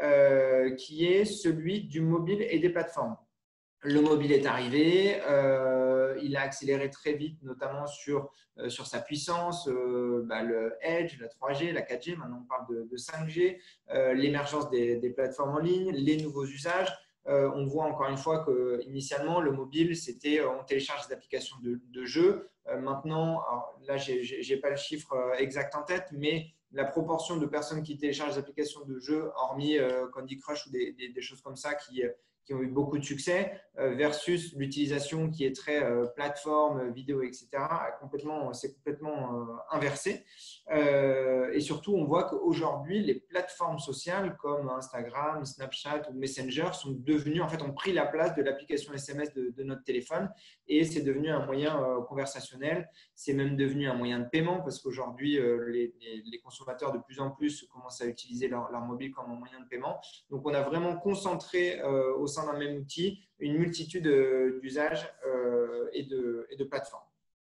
euh, qui est celui du mobile et des plateformes. Le mobile est arrivé, euh, il a accéléré très vite, notamment sur, euh, sur sa puissance, euh, bah, le Edge, la trois G, la quatre G, maintenant on parle de, de cinq G, euh, l'émergence des, des plateformes en ligne, les nouveaux usages. Euh, on voit encore une fois qu'initialement, le mobile, c'était on télécharge des applications de, de jeux. Euh, maintenant, alors là, je n'ai pas le chiffre exact en tête, mais la proportion de personnes qui téléchargent des applications de jeux, hormis euh, Candy Crush ou des, des, des choses comme ça qui, qui ont eu beaucoup de succès, euh, versus l'utilisation qui est très euh, plateforme, vidéo, et cetera, complètement, c'est complètement euh, inversé. Euh, et surtout, on voit qu'aujourd'hui, les plateformes sociales comme Instagram, Snapchat ou Messenger sont devenues, en fait, ont pris la place de l'application S M S de, de notre téléphone et c'est devenu un moyen euh, conversationnel. C'est même devenu un moyen de paiement parce qu'aujourd'hui, euh, les, les, les consommateurs de plus en plus commencent à utiliser leur, leur mobile comme un moyen de paiement. Donc, on a vraiment concentré euh, au sein d'un même outil une multitude euh, d'usages euh, et, de, et de plateformes.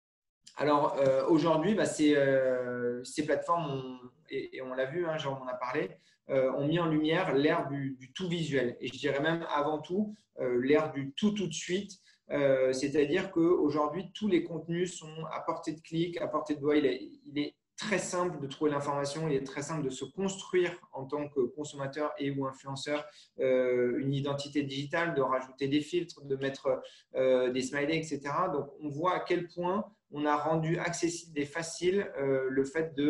Alors euh, aujourd'hui, bah, ces, euh, ces plateformes, ont, et, et on l'a vu, hein, Jérôme en a parlé, euh, ont mis en lumière l'ère du, du tout visuel. Et je dirais même avant tout, euh, l'ère du tout tout de suite. Euh, C'est-à-dire qu'aujourd'hui, tous les contenus sont à portée de clic, à portée de doigt. Il est, il est très simple de trouver l'information, il est très simple de se construire en tant que consommateur et ou influenceur euh, une identité digitale, de rajouter des filtres, de mettre euh, des smileys, et cetera. Donc, on voit à quel point on a rendu accessible et facile euh, le fait de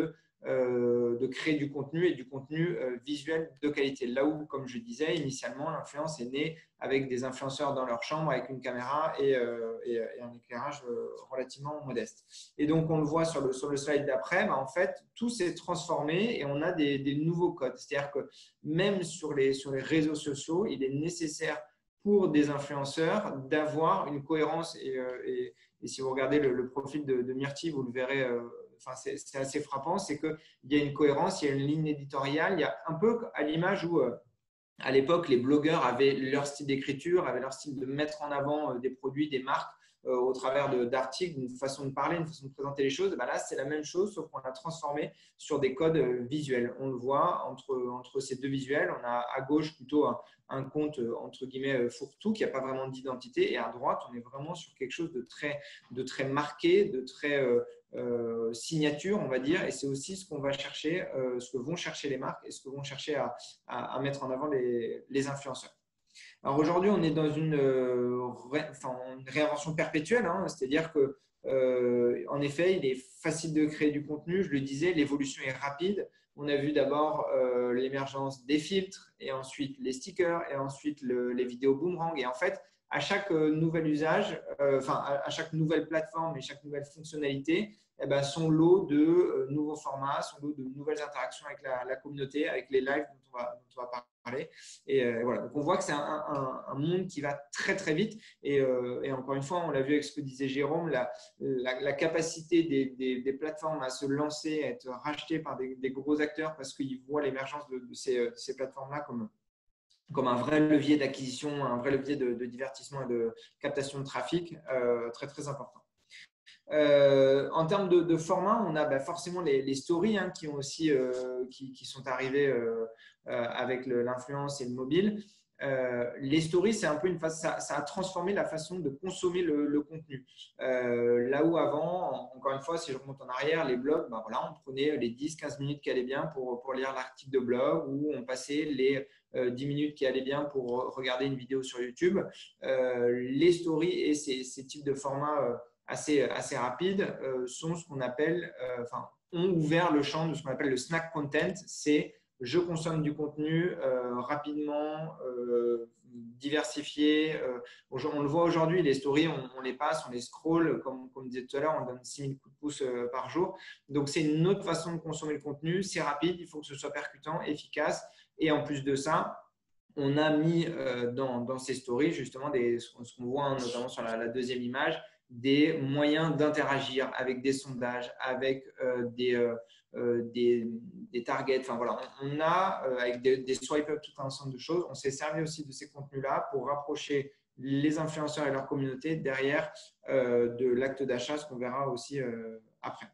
euh, de créer du contenu et du contenu euh, visuel de qualité. Là où, comme je disais, initialement, l'influence est née avec des influenceurs dans leur chambre, avec une caméra et, euh, et, et un éclairage euh, relativement modeste. Et donc, on le voit sur le, sur le slide d'après, bah, en fait, tout s'est transformé et on a des, des nouveaux codes. C'est-à-dire que même sur les, sur les réseaux sociaux, il est nécessaire pour des influenceurs d'avoir une cohérence. Et, euh, et, et si vous regardez le, le profil de, de Myrtille, vous le verrez, euh, enfin, c'est, c'est assez frappant, c'est qu'il y a une cohérence, il y a une ligne éditoriale, il y a un peu à l'image où… Euh, à l'époque, les blogueurs avaient leur style d'écriture, avaient leur style de mettre en avant des produits, des marques euh, au travers de, d'articles, d'une façon de parler, une façon de présenter les choses. Ben là, c'est la même chose, sauf qu'on l'a transformé sur des codes visuels. On le voit entre, entre ces deux visuels. On a à gauche plutôt un, un compte entre guillemets fourre-tout qui n'a pas vraiment d'identité, et à droite, on est vraiment sur quelque chose de très, de très marqué, de très… Euh, Euh, signature, on va dire, et c'est aussi ce qu'on va chercher, euh, ce que vont chercher les marques et ce que vont chercher à, à, à mettre en avant les, les influenceurs. Alors aujourd'hui, on est dans une, euh, ré, enfin, une réinvention perpétuelle, hein, c'est-à-dire que, euh, en effet, il est facile de créer du contenu. Je le disais, l'évolution est rapide. On a vu d'abord euh, l'émergence des filtres, et ensuite les stickers, et ensuite le, les vidéos boomerang. Et en fait, à chaque nouvel usage, euh, enfin à, à chaque nouvelle plateforme et chaque nouvelle fonctionnalité, eh ben, son lot de euh, nouveaux formats, son lot de nouvelles interactions avec la, la communauté, avec les lives dont on va, dont on va parler. Et euh, voilà, donc on voit que c'est un, un, un monde qui va très très vite. Et, euh, et encore une fois, on l'a vu avec ce que disait Jérôme, la, la, la capacité des, des, des plateformes à se lancer, à être rachetées par des, des gros acteurs parce qu'ils voient l'émergence de, de ces, de ces plateformes-là comme comme un vrai levier d'acquisition, un vrai levier de, de divertissement et de captation de trafic, euh, très très important. Euh, en termes de, de format, on a bah, forcément les, les stories hein, qui, ont aussi, euh, qui, qui sont arrivées euh, euh, avec le, l'influence et le mobile. Euh, les stories, c'est un peu une phase, ça, ça a transformé la façon de consommer le, le contenu. Euh, là où avant, encore une fois, si je remonte en arrière, les blogs, ben voilà, on prenait les dix à quinze minutes qui allaient bien pour, pour lire l'article de blog, ou on passait les euh, dix minutes qui allaient bien pour regarder une vidéo sur YouTube. Euh, les stories et ces, ces types de formats euh, assez, assez rapides euh, sont ce qu'on appelle, euh, enfin, ont ouvert le champ de ce qu'on appelle le snack content. C'est je consomme du contenu euh, rapidement, euh, diversifié. Euh, on le voit aujourd'hui, les stories, on, on les passe, on les scroll, comme, comme disait tout à l'heure, on donne six mille coups de pouce euh, par jour. Donc, c'est une autre façon de consommer le contenu. C'est rapide, il faut que ce soit percutant, efficace. Et en plus de ça, on a mis euh, dans, dans ces stories, justement, des, ce qu'on voit hein, notamment sur la, la deuxième image, des moyens d'interagir avec des sondages, avec euh, des, euh, euh, des, des targets. Enfin, voilà, on, on a, euh, avec des, des swipe-up, tout un ensemble de choses. On s'est servi aussi de ces contenus-là pour rapprocher les influenceurs et leur communauté derrière euh, de l'acte d'achat, ce qu'on verra aussi euh, après.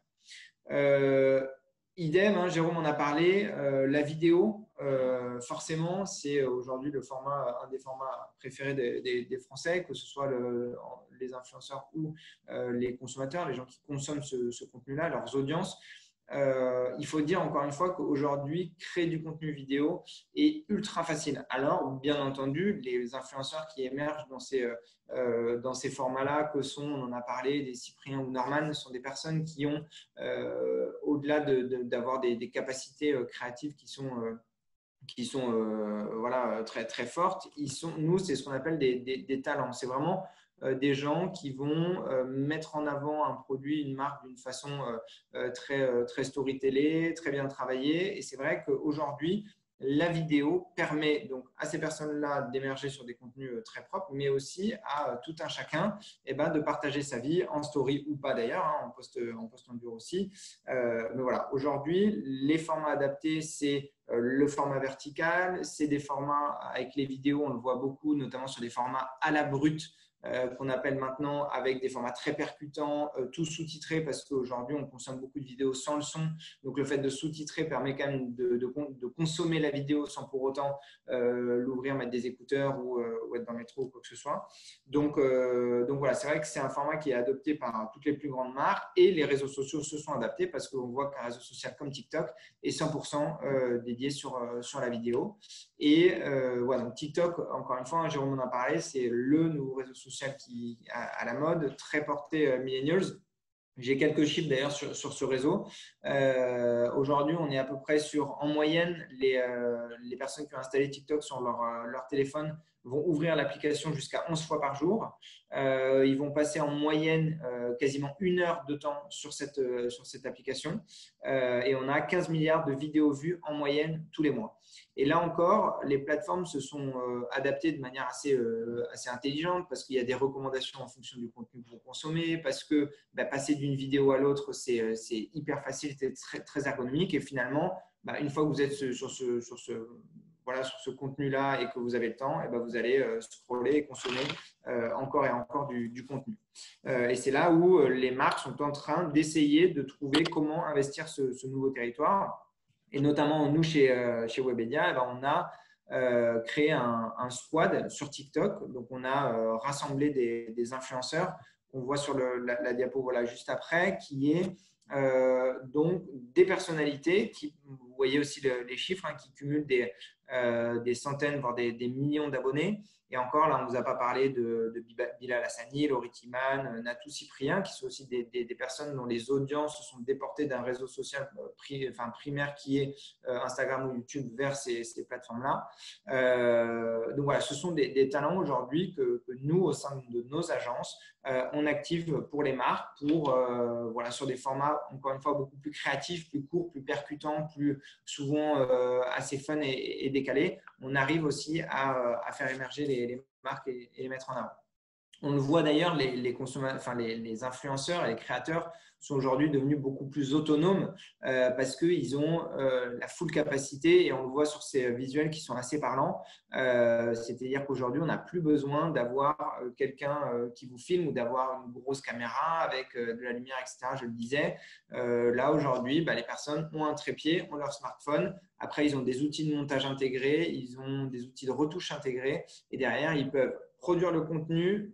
Euh, idem, hein, Jérôme en a parlé, euh, la vidéo, euh, forcément, c'est aujourd'hui le format, un des formats préférés des, des, des Français, que ce soit le, les influenceurs ou euh, les consommateurs, les gens qui consomment ce, ce contenu-là, leurs audiences. Euh, il faut dire encore une fois qu'aujourd'hui, créer du contenu vidéo est ultra facile. Alors, bien entendu, les influenceurs qui émergent dans ces, euh, dans ces formats-là, que sont, on en a parlé, des Cyprien ou Norman, sont des personnes qui ont, euh, au-delà de, de, d'avoir des, des capacités euh, créatives qui sont… Euh, qui sont euh, voilà, très, très fortes, ils sont, nous, c'est ce qu'on appelle des, des, des talents. C'est vraiment euh, des gens qui vont euh, mettre en avant un produit, une marque d'une façon euh, très, euh, très storytellée, très bien travaillée. Et c'est vrai qu'aujourd'hui, la vidéo permet donc à ces personnes-là d'émerger sur des contenus très propres, mais aussi à tout un chacun eh ben, de partager sa vie en story ou pas d'ailleurs, hein, en post en post en dur aussi. Euh, mais voilà, aujourd'hui, les formats adaptés, c'est euh, le format vertical, c'est des formats avec les vidéos, on le voit beaucoup, notamment sur des formats à la brute, Euh, qu'on appelle maintenant avec des formats très percutants, euh, tout sous-titré parce qu'aujourd'hui on consomme beaucoup de vidéos sans le son, donc le fait de sous-titrer permet quand même de, de, de consommer la vidéo sans pour autant euh, l'ouvrir, mettre des écouteurs ou, euh, ou être dans le métro ou quoi que ce soit. Donc, euh, donc voilà, c'est vrai que c'est un format qui est adopté par toutes les plus grandes marques et les réseaux sociaux se sont adaptés parce qu'on voit qu'un réseau social comme TikTok est cent pour cent euh, dédié sur, euh, sur la vidéo. Et euh, voilà, donc TikTok, encore une fois, Jérôme en a parlé, c'est le nouveau réseau social qui à, à la mode, très porté euh, millennials. J'ai quelques chiffres d'ailleurs sur, sur ce réseau. Euh, Aujourd'hui, on est à peu près sur, en moyenne, les, euh, les personnes qui ont installé TikTok sur leur, euh, leur téléphone vont ouvrir l'application jusqu'à onze fois par jour. Euh, ils vont passer en moyenne euh, quasiment une heure de temps sur cette, euh, sur cette application. Euh, et on a quinze milliards de vidéos vues en moyenne tous les mois. Et là encore, les plateformes se sont euh, adaptées de manière assez, euh, assez intelligente parce qu'il y a des recommandations en fonction du contenu que vous consommez, parce que bah, passer d'une vidéo à l'autre, c'est, c'est hyper facile, c'est très, très ergonomique. Et finalement, bah, une fois que vous êtes sur ce, sur ce, voilà, sur ce contenu-là et que vous avez le temps, et bah, vous allez euh, scroller et consommer euh, encore et encore du, du contenu. Euh, et c'est là où euh, les marques sont en train d'essayer de trouver comment investir ce, ce nouveau territoire. Et notamment, nous, chez, euh, chez Webedia, eh ben, on a euh, créé un, un squad sur TikTok. Donc, on a euh, rassemblé des, des influenceurs qu'on voit sur le, la, la diapo voilà, juste après, qui est euh, donc des personnalités qui, vous voyez aussi le, les chiffres, hein, qui cumulent des, euh, des centaines, voire des, des millions d'abonnés. Et encore, là, on ne vous a pas parlé de, de Bilal Hassani, Laurie Timan, Natou Cyprien, qui sont aussi des, des, des personnes dont les audiences se sont déportées d'un réseau social pri, enfin, primaire qui est euh, Instagram ou YouTube vers ces, ces plateformes-là. Euh, donc voilà, ce sont des, des talents aujourd'hui que, que nous, au sein de nos agences, euh, on active pour les marques, pour, euh, voilà, sur des formats, encore une fois, beaucoup plus créatifs, plus courts, plus percutants, plus souvent euh, assez fun et, et décalés. On arrive aussi à, à faire émerger les, les marques et, et les mettre en avant. On le voit d'ailleurs, les, les, enfin, les, les influenceurs et les créateurs sont aujourd'hui devenus beaucoup plus autonomes euh, parce qu'ils ont euh, la full capacité et on le voit sur ces visuels qui sont assez parlants. Euh, C'est-à-dire qu'aujourd'hui, on n'a plus besoin d'avoir euh, quelqu'un euh, qui vous filme ou d'avoir une grosse caméra avec euh, de la lumière, et cetera. Je le disais. Euh, là, aujourd'hui, bah, les personnes ont un trépied, ont leur smartphone. Après, ils ont des outils de montage intégrés, ils ont des outils de retouche intégrés et derrière, ils peuvent produire le contenu,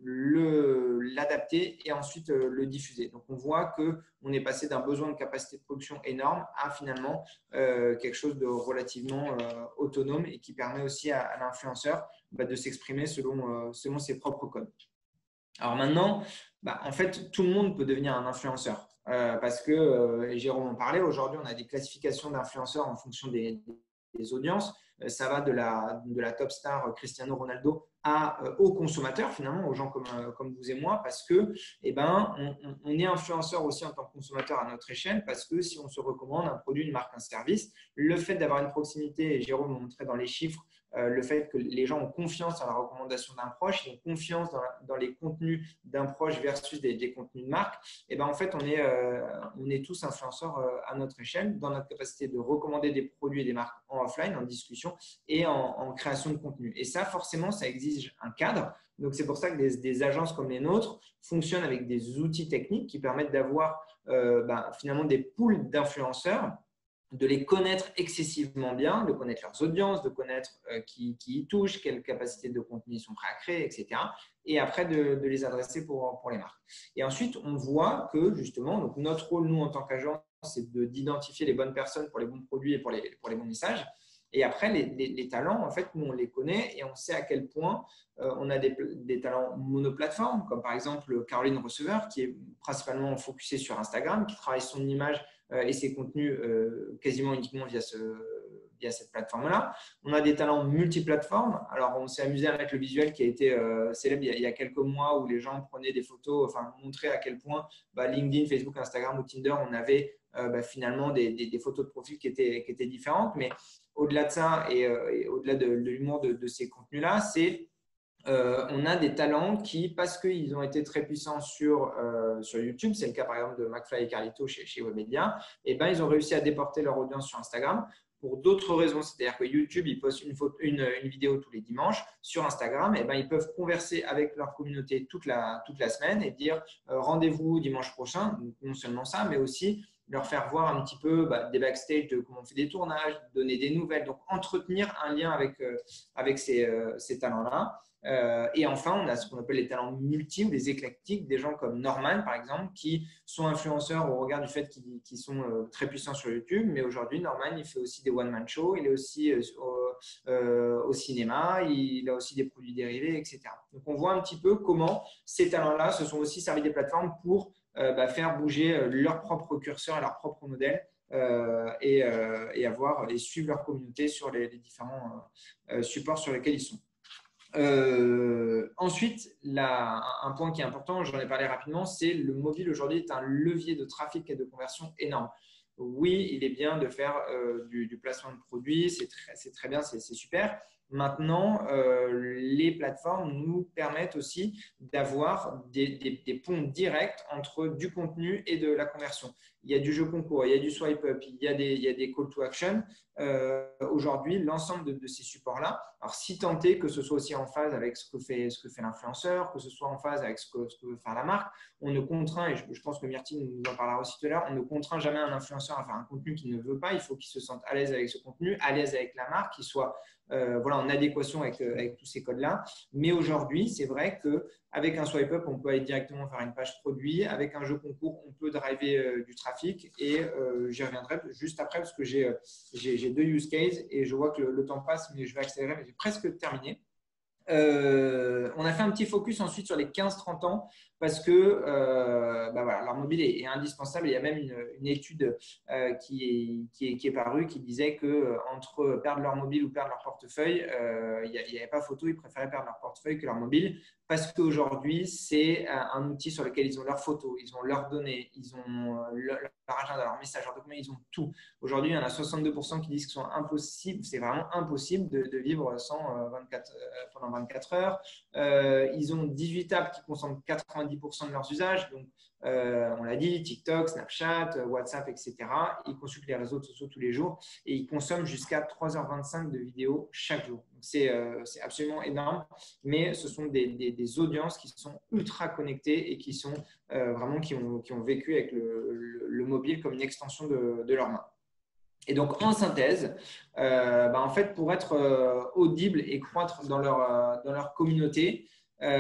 l'adapter et ensuite euh, le diffuser. Donc, on voit qu'on est passé d'un besoin de capacité de production énorme à finalement euh, quelque chose de relativement euh, autonome et qui permet aussi à, à l'influenceur bah, de s'exprimer selon, euh, selon ses propres codes. Alors maintenant, bah, en fait, tout le monde peut devenir un influenceur euh, parce que, euh, et Jérôme en parlait, aujourd'hui, on a des classifications d'influenceurs en fonction des, des audiences. Euh, ça va de la, de la top star Cristiano Ronaldo à, euh, aux consommateurs, finalement, aux gens comme, euh, comme vous et moi, parce que, eh ben, on, on est influenceur aussi en tant que consommateur à notre échelle, parce que si on se recommande un produit, une marque, un service, le fait d'avoir une proximité, et Jérôme le montrait dans les chiffres, euh, le fait que les gens ont confiance dans la recommandation d'un proche, ils ont confiance dans, la, dans les contenus d'un proche versus des, des contenus de marque, et ben, en fait, on est, euh, on est tous influenceurs euh, à notre échelle, dans notre capacité de recommander des produits et des marques en offline, en discussion et en, en création de contenu. Et ça, forcément, ça exige un cadre. Donc, c'est pour ça que des, des agences comme les nôtres fonctionnent avec des outils techniques qui permettent d'avoir euh, ben, finalement des pools d'influenceurs, de les connaître excessivement bien, de connaître leurs audiences, de connaître euh, qui, qui y touchent, quelle capacité de contenu ils sont prêts à créer, et cetera. Et après, de, de les adresser pour, pour les marques. Et ensuite, on voit que justement, donc notre rôle, nous, en tant qu'agence, c'est d'identifier les bonnes personnes pour les bons produits et pour les, pour les bons messages. Et après, les, les, les talents, en fait, nous, on les connaît et on sait à quel point euh, on a des, des talents monoplateformes, comme par exemple Caroline Receveur, qui est principalement focusée sur Instagram, qui travaille son image euh, et ses contenus euh, quasiment uniquement via, ce, via cette plateforme-là. On a des talents multiplateformes. Alors, on s'est amusé à mettre le visuel qui a été euh, célèbre il y, a, il y a quelques mois où les gens prenaient des photos, enfin, montraient à quel point bah, LinkedIn, Facebook, Instagram ou Tinder, on avait euh, bah, finalement des, des, des photos de profil qui étaient, qui étaient différentes. Mais au-delà de ça et, euh, et au-delà de, de l'humour de, de ces contenus-là, c'est euh, on a des talents qui, parce qu'ils ont été très puissants sur, euh, sur YouTube, c'est le cas par exemple de McFly et Carlito chez, chez Webedia, et ben, ils ont réussi à déporter leur audience sur Instagram pour d'autres raisons. C'est-à-dire que YouTube, ils postent une, photo, une, une vidéo tous les dimanches. Sur Instagram, et ben, ils peuvent converser avec leur communauté toute la, toute la semaine et dire euh, rendez-vous dimanche prochain. Donc, non seulement ça, mais aussi leur faire voir un petit peu bah, des backstage de comment on fait des tournages, donner des nouvelles, donc entretenir un lien avec, euh, avec ces, euh, ces talents-là. Euh, et enfin, on a ce qu'on appelle les talents multi ou les éclectiques, des gens comme Norman, par exemple, qui sont influenceurs au regard du fait qu'ils, qu'ils sont euh, très puissants sur YouTube. Mais aujourd'hui, Norman, il fait aussi des one-man shows, il est aussi euh, au, euh, au cinéma, il a aussi des produits dérivés, et cetera. Donc, on voit un petit peu comment ces talents-là se sont aussi servis des plateformes pour euh, bah, faire bouger leur propre curseur et leur propre modèle euh, et, euh, et, avoir, et suivre leur communauté sur les, les différents euh, supports sur lesquels ils sont. Euh, ensuite, la, un point qui est important, j'en ai parlé rapidement, c'est le mobile aujourd'hui est un levier de trafic et de conversion énorme. Oui, il est bien de faire euh, du, du placement de produits, c'est très, c'est très bien, c'est, c'est super. Maintenant, euh, les plateformes nous permettent aussi d'avoir des, des, des ponts directs entre du contenu et de la conversion. Il y a du jeu concours, il y a du swipe up, il y a des, il y a des call to action. Euh, aujourd'hui, l'ensemble de, de ces supports-là, alors si tant est que ce soit aussi en phase avec ce que fait, ce que fait l'influenceur, que ce soit en phase avec ce que, ce que veut faire la marque, on ne contraint, et je, je pense que Myrtine nous en parlera aussi tout à l'heure, on ne contraint jamais un influenceur à faire un contenu qu'il ne veut pas. Il faut qu'il se sente à l'aise avec ce contenu, à l'aise avec la marque, qu'il soit euh, voilà, en adéquation avec, avec tous ces codes-là. Mais aujourd'hui, c'est vrai qu'avec un swipe up, on peut aller directement faire une page produit. Avec un jeu concours, on peut driver euh, du trafic. Et euh, j'y reviendrai juste après parce que j'ai, j'ai, j'ai deux use cases et je vois que le, le temps passe, mais je vais accélérer, mais j'ai presque terminé. Euh, on a fait un petit focus ensuite sur les quinze trente ans parce que euh, bah voilà, leur mobile est, est indispensable. Il y a même une, une étude euh, qui, est, qui, est, qui est parue qui disait qu'entre perdre leur mobile ou perdre leur portefeuille, euh, il n'y avait pas photo, ils préféraient perdre leur portefeuille que leur mobile parce qu'aujourd'hui, c'est un outil sur lequel ils ont leurs photos, ils ont leurs données, ils ont leur, leur agenda, leur message, leur document, ils ont tout. Aujourd'hui, il y en a soixante-deux pour cent qui disent que c'est impossible, c'est vraiment impossible de, de vivre sans vingt-quatre, euh, pendant vingt-quatre heures. Euh, ils ont dix-huit apps qui consomment quatre-vingt-dix pour cent de leurs usages. Donc, euh, on l'a dit, TikTok, Snapchat, WhatsApp, et cetera. Ils consultent les réseaux sociaux tous les jours et ils consomment jusqu'à trois heures vingt-cinq de vidéos chaque jour. Donc, c'est, euh, c'est absolument énorme, mais ce sont des, des, des audiences qui sont ultra connectées et qui, sont, euh, vraiment, qui, ont, qui ont vécu avec le, le, le mobile comme une extension de, de leur main. Et donc, en synthèse, euh, bah, en fait, pour être euh, audible et croître dans leur, euh, dans leur communauté,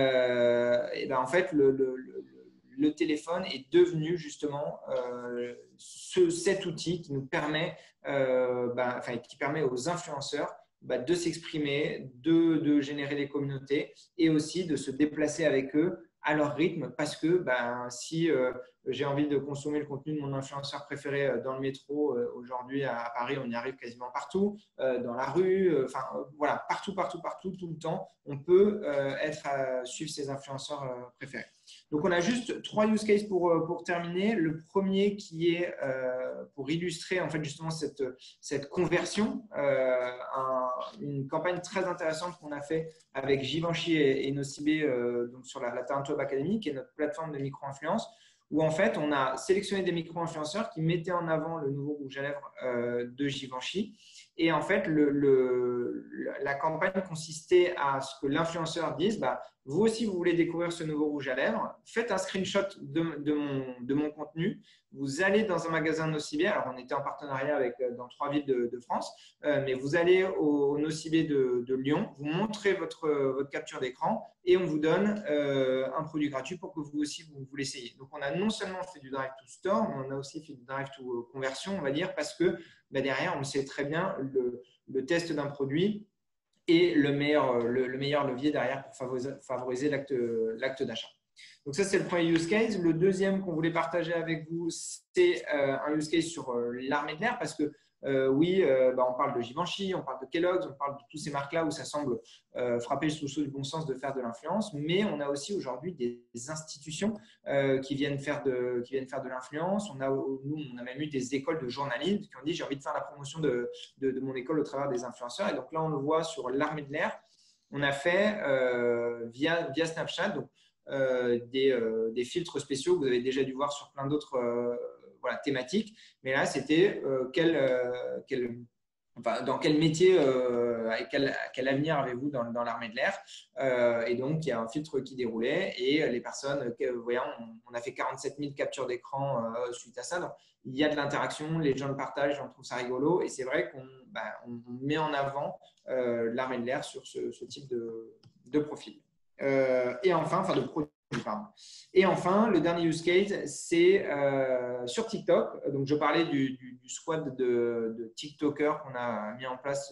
euh, et ben, en fait, le, le, le, le téléphone est devenu justement euh, ce, cet outil qui nous permet, euh, bah, enfin, qui permet aux influenceurs bah, de s'exprimer, de, de générer des communautés et aussi de se déplacer avec eux à leur rythme parce que ben, si euh, j'ai envie de consommer le contenu de mon influenceur préféré euh, dans le métro, euh, aujourd'hui à Paris, on y arrive quasiment partout, euh, dans la rue, enfin euh, voilà, partout, partout, partout, tout le temps, on peut euh, être à suivre ses influenceurs euh, préférés. Donc, on a juste trois use cases pour, pour terminer. Le premier qui est euh, pour illustrer en fait justement cette, cette conversion, euh, un, une campagne très intéressante qu'on a fait avec Givenchy et, et Nocibé euh, donc sur la, la Talent Web Academy, qui est notre plateforme de micro-influence, où en fait, on a sélectionné des micro-influenceurs qui mettaient en avant le nouveau rouge à lèvres euh, de Givenchy. Et en fait, le, le, la campagne consistait à ce que l'influenceur dise bah, vous aussi, vous voulez découvrir ce nouveau rouge à lèvres, faites un screenshot de, de, mon, de mon contenu. Vous allez dans un magasin Nocibé. Alors, on était en partenariat avec, dans trois villes de, de France, euh, mais vous allez au, au Nocibé de, de Lyon, vous montrez votre, votre capture d'écran et on vous donne euh, un produit gratuit pour que vous aussi vous, vous l'essayiez. Donc, on a non seulement fait du drive to store, mais on a aussi fait du drive to conversion, on va dire, parce que bah, derrière, on le sait très bien, le, le test d'un produit est le meilleur, le, le meilleur levier derrière pour favoriser, favoriser l'acte, l'acte d'achat. Donc ça, c'est le premier use case. Le deuxième qu'on voulait partager avec vous, c'est euh, un use case sur euh, l'armée de l'air parce que euh, oui, euh, bah, on parle de Givenchy, on parle de Kellogg's, on parle de toutes ces marques-là où ça semble euh, frapper le sous-saut du bon sens de faire de l'influence, mais on a aussi aujourd'hui des institutions euh, qui viennent faire de, qui viennent faire de l'influence. On a, nous, on a même eu des écoles de journalisme qui ont dit j'ai envie de faire la promotion de, de, de mon école au travers des influenceurs. Et donc là, on le voit sur l'armée de l'air. On a fait euh, via, via Snapchat donc, euh, des, euh, des filtres spéciaux que vous avez déjà dû voir sur plein d'autres euh, voilà, thématiques. Mais là, c'était euh, quel, euh, quel, enfin, dans quel métier, euh, quel, quel avenir avez-vous dans, dans l'armée de l'air euh, Et donc, il y a un filtre qui déroulait et les personnes, voyons, on, on a fait quarante-sept mille captures d'écran euh, suite à ça. Donc, il y a de l'interaction, les gens le partagent, on trouve ça rigolo. Et c'est vrai qu'on bah, on met en avant euh, l'armée de l'air sur ce, ce type de, de profil. Euh, et enfin, enfin de produits. Pardon. Et enfin, le dernier use case, c'est euh, sur TikTok. Donc, je parlais du, du, du squad de, de TikTokers qu'on a mis en place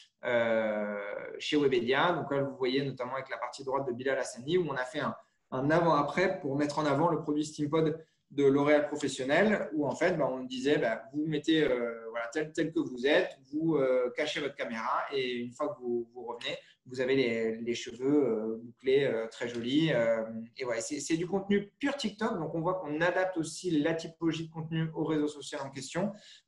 euh, chez Webedia. Donc là, vous voyez notamment avec la partie droite de Bilal Hassani où on a fait un, un avant-après pour mettre en avant le produit Steampod de L'Oréal Professionnel où en fait, bah, on disait bah, vous mettez euh, voilà, tel, tel que vous êtes, vous euh, cachez votre caméra et une fois que vous, vous revenez, vous avez les, les cheveux euh, bouclés, euh, très jolis. Euh, et ouais, c'est, c'est du contenu pur TikTok. Donc, on voit qu'on adapte aussi la typologie de contenu au réseau social en question.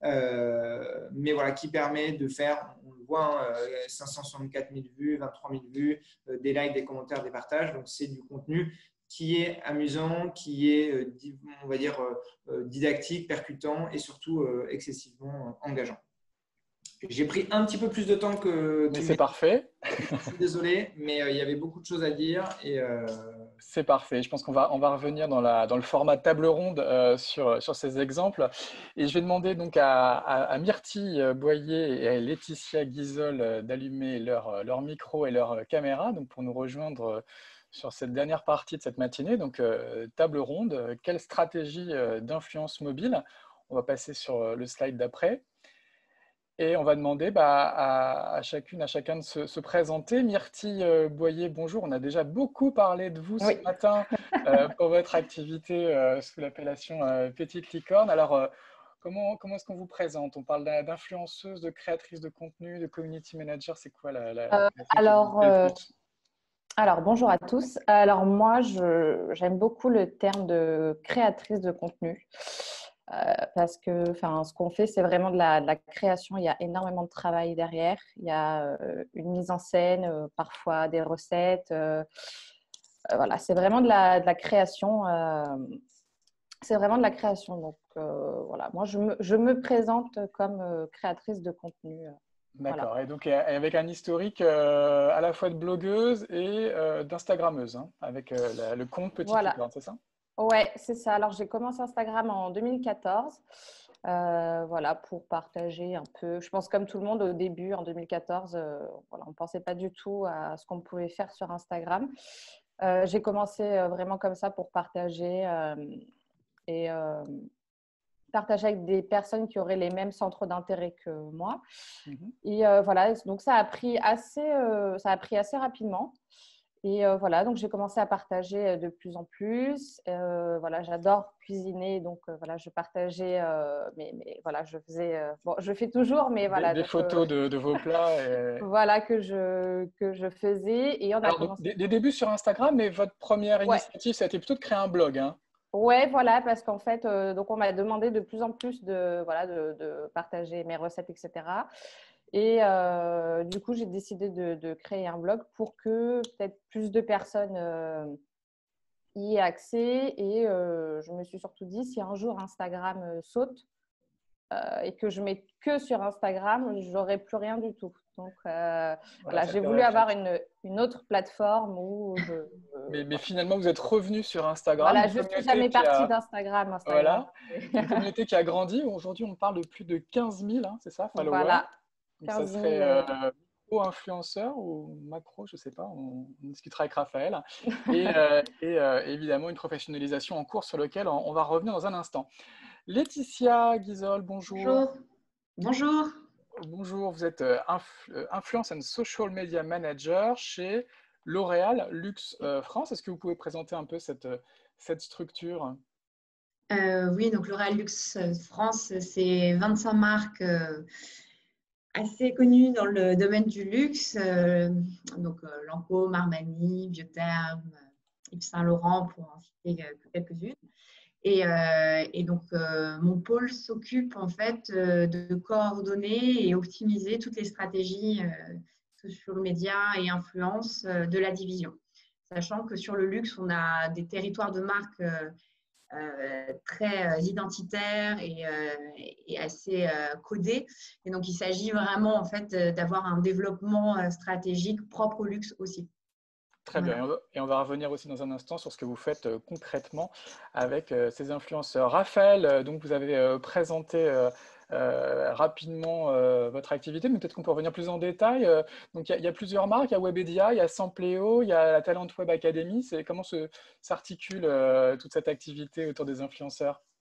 Euh, mais voilà, qui permet de faire, on le voit, hein, cinq cent soixante-quatre mille vues, vingt-trois mille vues, euh, des likes, des commentaires, des partages. Donc, c'est du contenu qui est amusant, qui est, euh, on va dire, euh, didactique, percutant et surtout euh, excessivement engageant. J'ai pris un petit peu plus de temps que… Mais c'est parfait. Je suis désolé, mais euh, il y avait beaucoup de choses à dire. Et, euh... C'est parfait. Je pense qu'on va, on va revenir dans, la, dans le format table ronde euh, sur, sur ces exemples. Et je vais demander donc à, à, à Myrtille Boyer et à Laetitia Guizol d'allumer leur, leur micro et leur caméra donc pour nous rejoindre sur cette dernière partie de cette matinée. Donc, euh, table ronde, quelle stratégie d'influence mobile? On va passer sur le slide d'après. Et on va demander bah, à, à chacune, à chacun de se, se présenter. Myrtille euh, Boyer, bonjour. On a déjà beaucoup parlé de vous Oui. ce matin euh, pour votre activité euh, sous l'appellation euh, Petite Licorne. Alors, euh, comment, comment est-ce qu'on vous présente? On parle d'influenceuse, de créatrice de contenu, de community manager. C'est quoi la, la, euh, la alors, euh, alors, bonjour à tous. Alors, moi, je, j'aime beaucoup le terme de créatrice de contenu. Euh, parce que ce qu'on fait, c'est vraiment de la, de la création. Il y a énormément de travail derrière. Il y a euh, une mise en scène, euh, parfois des recettes. Euh, euh, voilà, c'est vraiment de la, de la création. Euh, c'est vraiment de la création. Donc, euh, voilà, moi, je me, je me présente comme euh, créatrice de contenu. D'accord. Voilà. Et donc, avec un historique euh, à la fois de blogueuse et euh, d'Instagrammeuse, hein, avec euh, la, le compte Petite Voilà. Licorne, c'est ça? Ouais, c'est ça. Alors, j'ai commencé Instagram en deux mille quatorze, euh, voilà, pour partager un peu. Je pense comme tout le monde au début, en deux mille quatorze, euh, voilà, on ne pensait pas du tout à ce qu'on pouvait faire sur Instagram. Euh, j'ai commencé euh, vraiment comme ça pour partager euh, et euh, partager avec des personnes qui auraient les mêmes centres d'intérêt que moi. Mm-hmm. Et euh, voilà, donc ça a pris assez, euh, ça a pris assez rapidement. Et euh, voilà, donc j'ai commencé à partager de plus en plus. Euh, voilà, j'adore cuisiner, donc euh, voilà, je partageais, euh, mais, mais voilà, je faisais, euh, bon, je fais toujours, mais voilà. Des, des donc, photos euh, de, de vos plats. Et... voilà, que je, que je faisais. Et on a Alors, commencé… des, des débuts sur Instagram, mais votre première ouais. initiative, ça a été plutôt de créer un blog, hein? Ouais, voilà, parce qu'en fait, euh, donc on m'a demandé de plus en plus de, voilà, de, de partager mes recettes, et cetera. Et euh, du coup, j'ai décidé de, de créer un blog pour que peut-être plus de personnes euh, y aient accès. Et euh, je me suis surtout dit, si un jour Instagram euh, saute euh, et que je mets que sur Instagram, j'aurai plus rien du tout. Donc euh, voilà, voilà j'ai voulu avoir une, une autre plateforme où je… Euh, mais, mais finalement, vous êtes revenu sur Instagram. Voilà, je ne suis jamais partie a... d'Instagram. Instagram. Voilà, une communauté qui a grandi. Aujourd'hui, on parle de plus de quinze mille, hein, c'est ça, followers. Voilà. Donc, ça serait euh, micro-influenceur ou macro, je ne sais pas, on, on discutera avec Raphaël. Et, euh, et euh, évidemment, une professionnalisation en cours sur laquelle on, on va revenir dans un instant. Laetitia Guizol, bonjour. Bonjour. Bonjour. Bonjour, vous êtes influ Influence and Social Media Manager chez L'Oréal Luxe euh, France. Est-ce que vous pouvez présenter un peu cette, cette structure? euh, Oui, donc L'Oréal Luxe France, c'est vingt-cinq marques euh, assez connues dans le domaine du luxe. Euh, donc euh, Lancôme, Armani, Biotherm, Yves Saint Laurent, pour en citer quelques-unes. Et, euh, et donc, euh, mon pôle s'occupe en fait euh, de coordonner et optimiser toutes les stratégies euh, social media et influence euh, de la division. Sachant que sur le luxe, on a des territoires de marque euh, euh, très identitaires et, euh, et assez euh, codés. Et donc, il s'agit vraiment en fait d'avoir un développement stratégique propre au luxe aussi. Très voilà. bien, et on va revenir aussi dans un instant sur ce que vous faites euh, concrètement avec euh, ces influenceurs. Raphaël, euh, donc vous avez euh, présenté euh, euh, rapidement euh, votre activité, mais peut-être qu'on peut revenir plus en détail. Euh, donc il y, y a plusieurs marques, il y a Webedia, il y a Sampléo, il y a la Talent Web Academy. C'est comment s'articule euh, toute cette activité autour des influenceurs?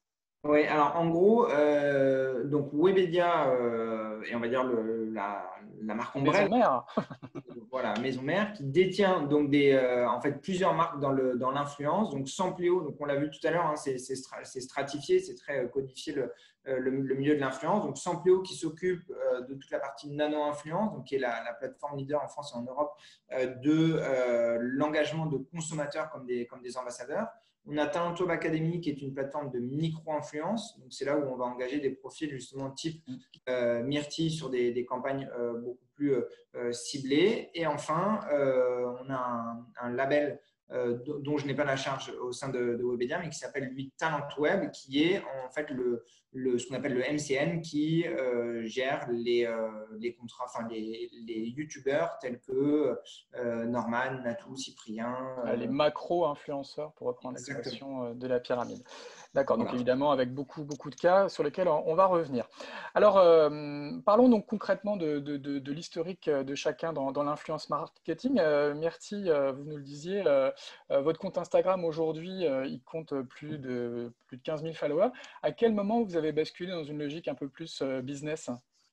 Oui, alors en gros, euh, donc Webedia, euh, et on va dire le, la, la marque ombrelle, maison mère. voilà, maison mère, qui détient donc des, euh, en fait, plusieurs marques dans le, dans l'influence. Donc Sampleo, donc on l'a vu tout à l'heure, hein, c'est, c'est, c'est stratifié, c'est très codifié le, le, le milieu de l'influence. Donc Sampleo qui s'occupe euh, de toute la partie nano-influence, donc qui est la, la plateforme leader en France et en Europe euh, de euh, l'engagement de consommateurs comme des, comme des ambassadeurs. On a Talent Web Academy qui est une plateforme de micro-influence. Donc, c'est là où on va engager des profils justement type euh, Myrtille sur des, des campagnes euh, beaucoup plus euh, ciblées. Et enfin, euh, on a un, un label euh, dont je n'ai pas la charge au sein de, de Webedia, mais qui s'appelle lui Talent Web, qui est en fait le, le, ce qu'on appelle le M C N qui euh, gère les, euh, les contrats, enfin les, les youtubeurs tels que euh, Norman, Natou, Cyprien. Euh, les macro-influenceurs, pour reprendre l'expression de la pyramide. D'accord, donc voilà. Évidemment avec beaucoup, beaucoup de cas sur lesquels on va revenir. Alors, euh, parlons donc concrètement de, de, de, de l'historique de chacun dans, dans l'influence marketing. Euh, Myrtille, euh, vous nous le disiez, euh, euh, votre compte Instagram aujourd'hui, euh, il compte plus de, plus de quinze mille followers. À quel moment vous avez basculé dans une logique un peu plus euh, business?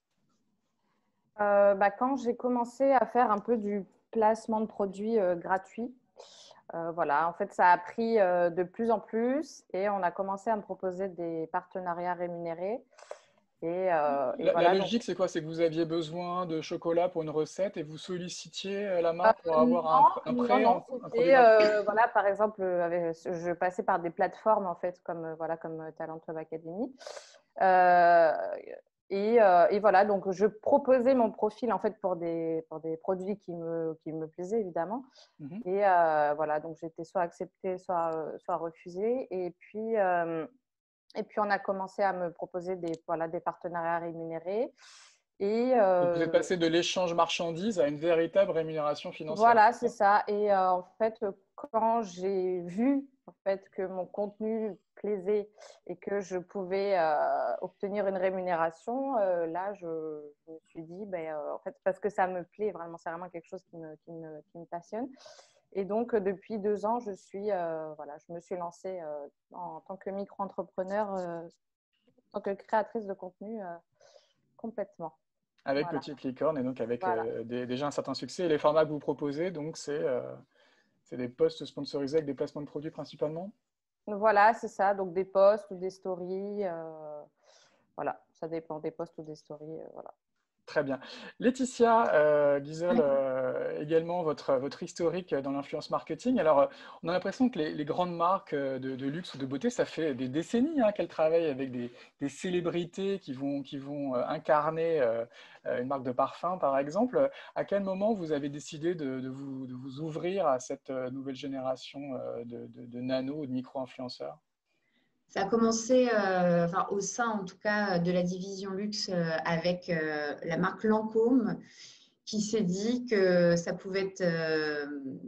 euh, bah, Quand j'ai commencé à faire un peu du placement de produits euh, gratuits, Euh, voilà, en fait, ça a pris euh, de plus en plus et on a commencé à me proposer des partenariats rémunérés. Et, euh, et la, voilà, la logique, donc... c'est quoi? C'est que vous aviez besoin de chocolat pour une recette et vous sollicitiez la marque pour euh, avoir non, un, un non, prêt, non, un, un produit c'était, gratuit? euh, voilà, par exemple, avec, je passais par des plateformes, en fait, comme, euh, voilà, comme Talent Web Academy. Euh, Et, euh, et voilà, donc je proposais mon profil en fait pour des, pour des produits qui me, qui me plaisaient évidemment. Mm-hmm. Et euh, voilà, donc j'étais soit acceptée, soit, soit refusée. Et puis, euh, et puis on a commencé à me proposer des, voilà, des partenariats rémunérés. Et, euh, donc vous êtes passé de l'échange marchandises à une véritable rémunération financière. Voilà, c'est ça. Et euh, en fait, quand j'ai vu en fait, que mon contenu plaisait et que je pouvais euh, obtenir une rémunération, euh, là, je, je me suis dit, ben, euh, en fait, parce que ça me plaît vraiment, c'est vraiment quelque chose qui me, qui me, qui me passionne. Et donc, depuis deux ans, je, suis, euh, voilà, je me suis lancée euh, en, en tant que micro-entrepreneur, euh, en tant que créatrice de contenu euh, complètement. Avec voilà. Petite Licorne et donc avec voilà. euh, des, déjà un certain succès. Et les formats que vous proposez, donc c'est euh, des posts sponsorisés avec des placements de produits principalement? Voilà, c'est ça. Donc des posts ou des stories. Euh, voilà, ça dépend des posts ou des stories. Euh, voilà. Très bien. Laetitia, euh, Gisèle, euh, également votre, votre historique dans l'influence marketing. Alors, on a l'impression que les, les grandes marques de, de luxe ou de beauté, ça fait des décennies hein, qu'elles travaillent avec des, des célébrités qui vont, qui vont incarner euh, une marque de parfum, par exemple. À quel moment vous avez décidé de, de, vous, de vous ouvrir à cette nouvelle génération de, de, de nano ou de micro-influenceurs? Ça a commencé euh, enfin, au sein, en tout cas, de la division luxe euh, avec euh, la marque Lancôme qui s'est dit que ça pouvait être euh,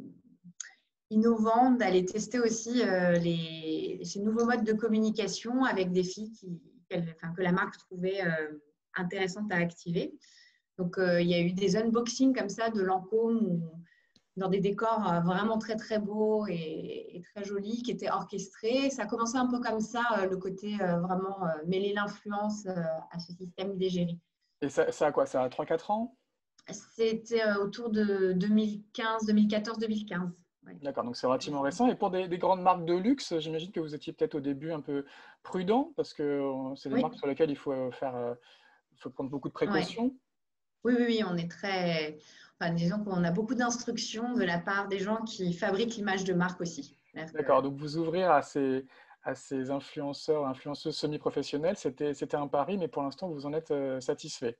innovant d'aller tester aussi euh, les, ces nouveaux modes de communication avec des filles qui, enfin, que la marque trouvait euh, intéressantes à activer. Donc, euh, il y a eu des unboxings comme ça de Lancôme où dans des décors vraiment très, très beaux et, et très jolis qui étaient orchestrés. Ça a commencé un peu comme ça, le côté vraiment mêler l'influence à ce système d'égérie. Et ça, ça a quoi? Ça a trois quatre ans? C'était autour de deux mille quinze, deux mille quatorze, deux mille quinze. Ouais. D'accord, donc c'est relativement récent. Et pour des, des grandes marques de luxe, j'imagine que vous étiez peut-être au début un peu prudent parce que c'est des oui. marques sur lesquelles il faut, faire, il faut prendre beaucoup de précautions. Ouais. Oui, oui, oui, on est très… Enfin, disons qu'on a beaucoup d'instructions de la part des gens qui fabriquent l'image de marque aussi. D'accord, donc vous ouvrir à ces, à ces influenceurs, influenceuses semi-professionnelles, c'était un pari, mais pour l'instant, vous en êtes euh, satisfait?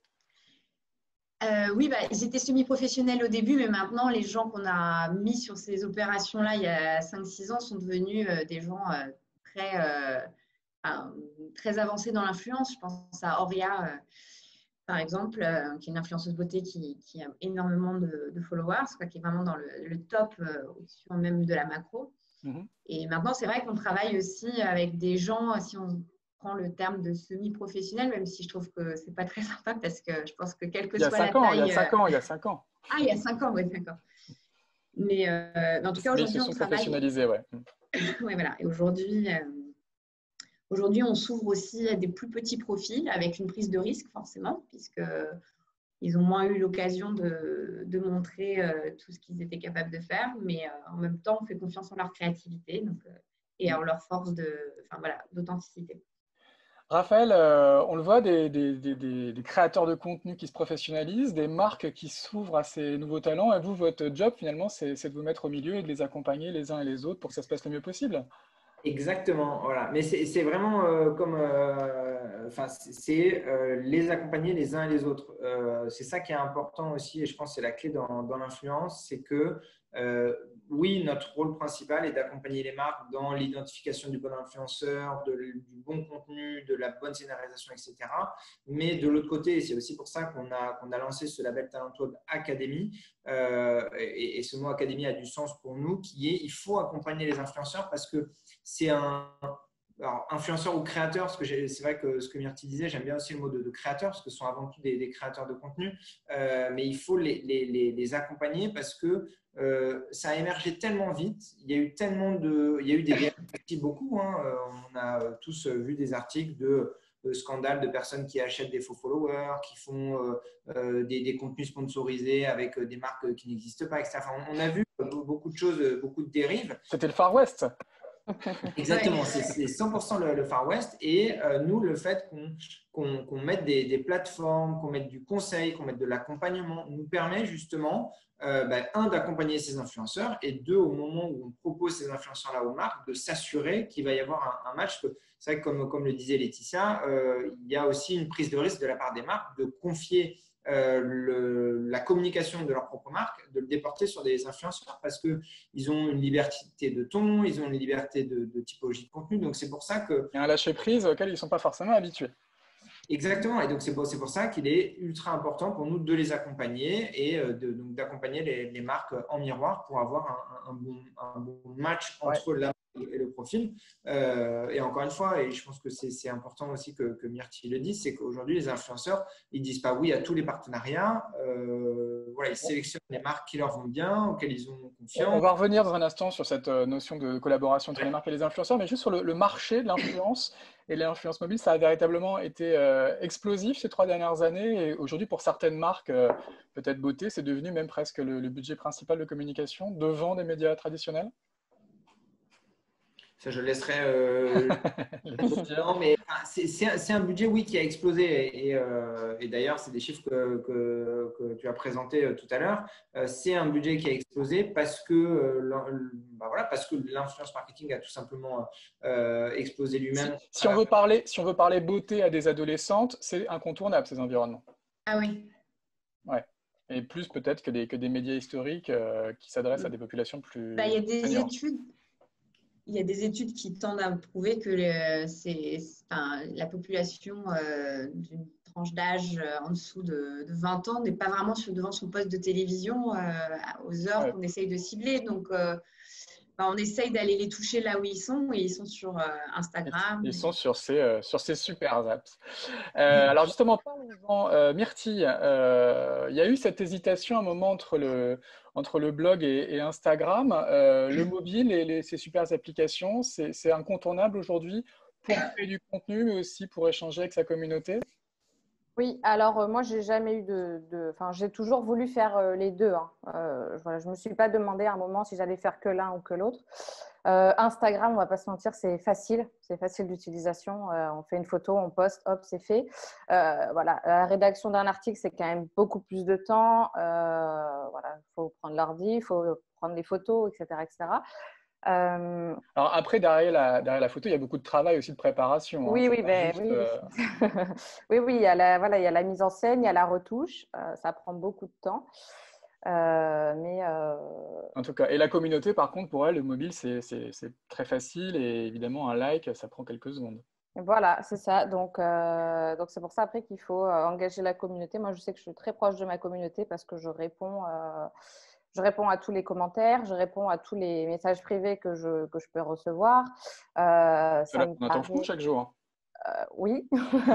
euh, Oui, bah, ils étaient semi-professionnels au début, mais maintenant, les gens qu'on a mis sur ces opérations-là il y a cinq six ans sont devenus euh, des gens euh, très, euh, enfin, très avancés dans l'influence. Je pense à Auria. Euh, par exemple, euh, qui est une influenceuse beauté qui, qui a énormément de, de followers, quoi, qui est vraiment dans le, le top euh, au-dessus même de la macro. Mm-hmm. Et maintenant, c'est vrai qu'on travaille aussi avec des gens, si on prend le terme de semi-professionnel, même si je trouve que ce n'est pas très sympa parce que je pense que quelle que soit la ans, taille… Il y a cinq ans, il y a cinq ans. Ah, il y a cinq ans, oui, d'accord. Mais, euh, mais en tout cas, aujourd'hui, on ils se sont travaille… professionnalisés, ouais. Oui, voilà. Et aujourd'hui… Euh... Aujourd'hui, on s'ouvre aussi à des plus petits profils avec une prise de risque, forcément, puisqu'ils ont moins eu l'occasion de, de montrer euh, tout ce qu'ils étaient capables de faire. Mais euh, en même temps, on fait confiance en leur créativité donc, euh, et en leur force de, enfin, voilà, d'authenticité. Raphaël, euh, on le voit, des, des, des, des créateurs de contenu qui se professionnalisent, des marques qui s'ouvrent à ces nouveaux talents. Et vous, votre job, finalement, c'est de vous mettre au milieu et de les accompagner les uns et les autres pour que ça se passe le mieux possible. Exactement, voilà. Mais c'est vraiment euh, comme, euh, enfin, c'est euh, les accompagner les uns et les autres. Euh, c'est ça qui est important aussi, et je pense que c'est la clé dans, dans l'influence, c'est que euh, oui, notre rôle principal est d'accompagner les marques dans l'identification du bon influenceur, de, du bon contenu, de la bonne scénarisation, et cetera. Mais de l'autre côté, c'est aussi pour ça qu'on a, qu'on a lancé ce label Talent Web Academy, euh, et, et ce mot Academy a du sens pour nous, qui est il faut accompagner les influenceurs parce que c'est un alors, influenceur ou créateur, parce que c'est vrai que ce que Myrtille disait, j'aime bien aussi le mot de, de créateur, parce que ce sont avant tout des, des créateurs de contenu, euh, mais il faut les, les, les, les accompagner parce que euh, ça a émergé tellement vite, il y a eu tellement de, il y a eu des dérives beaucoup, hein, on a tous vu des articles de, de scandales de personnes qui achètent des faux followers, qui font euh, euh, des, des contenus sponsorisés avec des marques qui n'existent pas, et cetera. Enfin, on a vu beaucoup de choses, beaucoup de dérives. C'était le Far West. Exactement, c'est cent pour cent le, le Far West. Et euh, nous, le fait qu'on qu'on, qu'on mette des, des plateformes, qu'on mette du conseil, qu'on mette de l'accompagnement, nous permet justement, euh, bah, un, d'accompagner ces influenceurs et deux, au moment où on propose ces influenceurs-là aux marques, de s'assurer qu'il va y avoir un, un match. C'est vrai que comme, comme le disait Laetitia, euh, il y a aussi une prise de risque de la part des marques de confier Euh, le, la communication de leur propre marque, de le déporter sur des influenceurs parce qu'ils ont une liberté de ton, ils ont une liberté de, de typologie de contenu. Donc, c'est pour ça que… Il y a un lâcher-prise auquel ils ne sont pas forcément habitués. Exactement. Et donc, c'est pour, c'est pour ça qu'il est ultra important pour nous de les accompagner et de, donc d'accompagner les, les marques en miroir pour avoir un, un, bon, un bon match entre ouais. la et le profil. Euh, et encore une fois, et je pense que c'est important aussi que, que Myrtille le dise, c'est qu'aujourd'hui, les influenceurs, ils ne disent pas oui à tous les partenariats. Euh, voilà, ils sélectionnent les marques qui leur vont bien, auxquelles ils ont confiance. On va revenir dans un instant sur cette notion de collaboration entre les marques et les influenceurs, mais juste sur le, le marché de l'influence et l'influence mobile, ça a véritablement été euh, explosif ces trois dernières années. Et aujourd'hui, pour certaines marques, euh, peut-être beauté, c'est devenu même presque le, le budget principal de communication devant des médias traditionnels. Ça, je laisserai. Euh... non, mais c'est un budget, oui, qui a explosé. Et, et, euh, et d'ailleurs, c'est des chiffres que, que, que tu as présentés tout à l'heure. Euh, c'est un budget qui a explosé parce que, euh, bah voilà, parce que l'influence marketing a tout simplement euh, explosé lui-même. Si, si, on veut parler, si on veut parler beauté à des adolescentes, c'est incontournable ces environnements. Ah oui. Ouais. Et plus peut-être que des, que des médias historiques euh, qui s'adressent à des populations plus. Bah, il y a des seniors. études. Il y a des études qui tendent à prouver que le, c'est, enfin, la population euh, d'une tranche d'âge en dessous de, de vingt ans n'est pas vraiment sur, devant son poste de télévision euh, aux heures ouais. qu'on essaye de cibler. Donc, euh, ben, on essaye d'aller les toucher là où ils sont et ils sont sur euh, Instagram. Ils, ils sont sur ces, euh, sur ces super apps. Euh, alors justement, parlons-en, euh, Myrtille, euh, il y a eu cette hésitation à un moment entre le, entre le blog et, et Instagram. Euh, le mobile et les, ces super applications, c'est incontournable aujourd'hui pour créer du contenu, mais aussi pour échanger avec sa communauté. Oui, alors euh, moi, j'ai jamais eu de… de... Enfin, j'ai toujours voulu faire euh, les deux. Hein. Euh, voilà, je ne me suis pas demandé à un moment si j'allais faire que l'un ou que l'autre. Euh, Instagram, on ne va pas se mentir, c'est facile. C'est facile d'utilisation. Euh, on fait une photo, on poste, hop, c'est fait. Euh, voilà. La rédaction d'un article, c'est quand même beaucoup plus de temps. Euh, voilà. Il faut prendre l'ordi, il faut prendre les photos, et cetera, et cetera. Euh... Alors après, derrière la, derrière la photo, il y a beaucoup de travail aussi de préparation. Oui, hein. oui, ben, juste, oui. Euh... oui, oui, il y a la, voilà, il y a la mise en scène, il y a la retouche. Euh, ça prend beaucoup de temps. Euh, mais euh... En tout cas, et la communauté, par contre, pour elle, le mobile, c'est très facile et évidemment, un like, ça prend quelques secondes. Voilà, c'est ça. Donc, euh, donc c'est pour ça après qu'il faut euh, engager la communauté. Moi, je sais que je suis très proche de ma communauté parce que je réponds, euh, je réponds à tous les commentaires, je réponds à tous les messages privés que je, que je peux recevoir. Euh, ça on attend fou chaque jour. Euh, oui,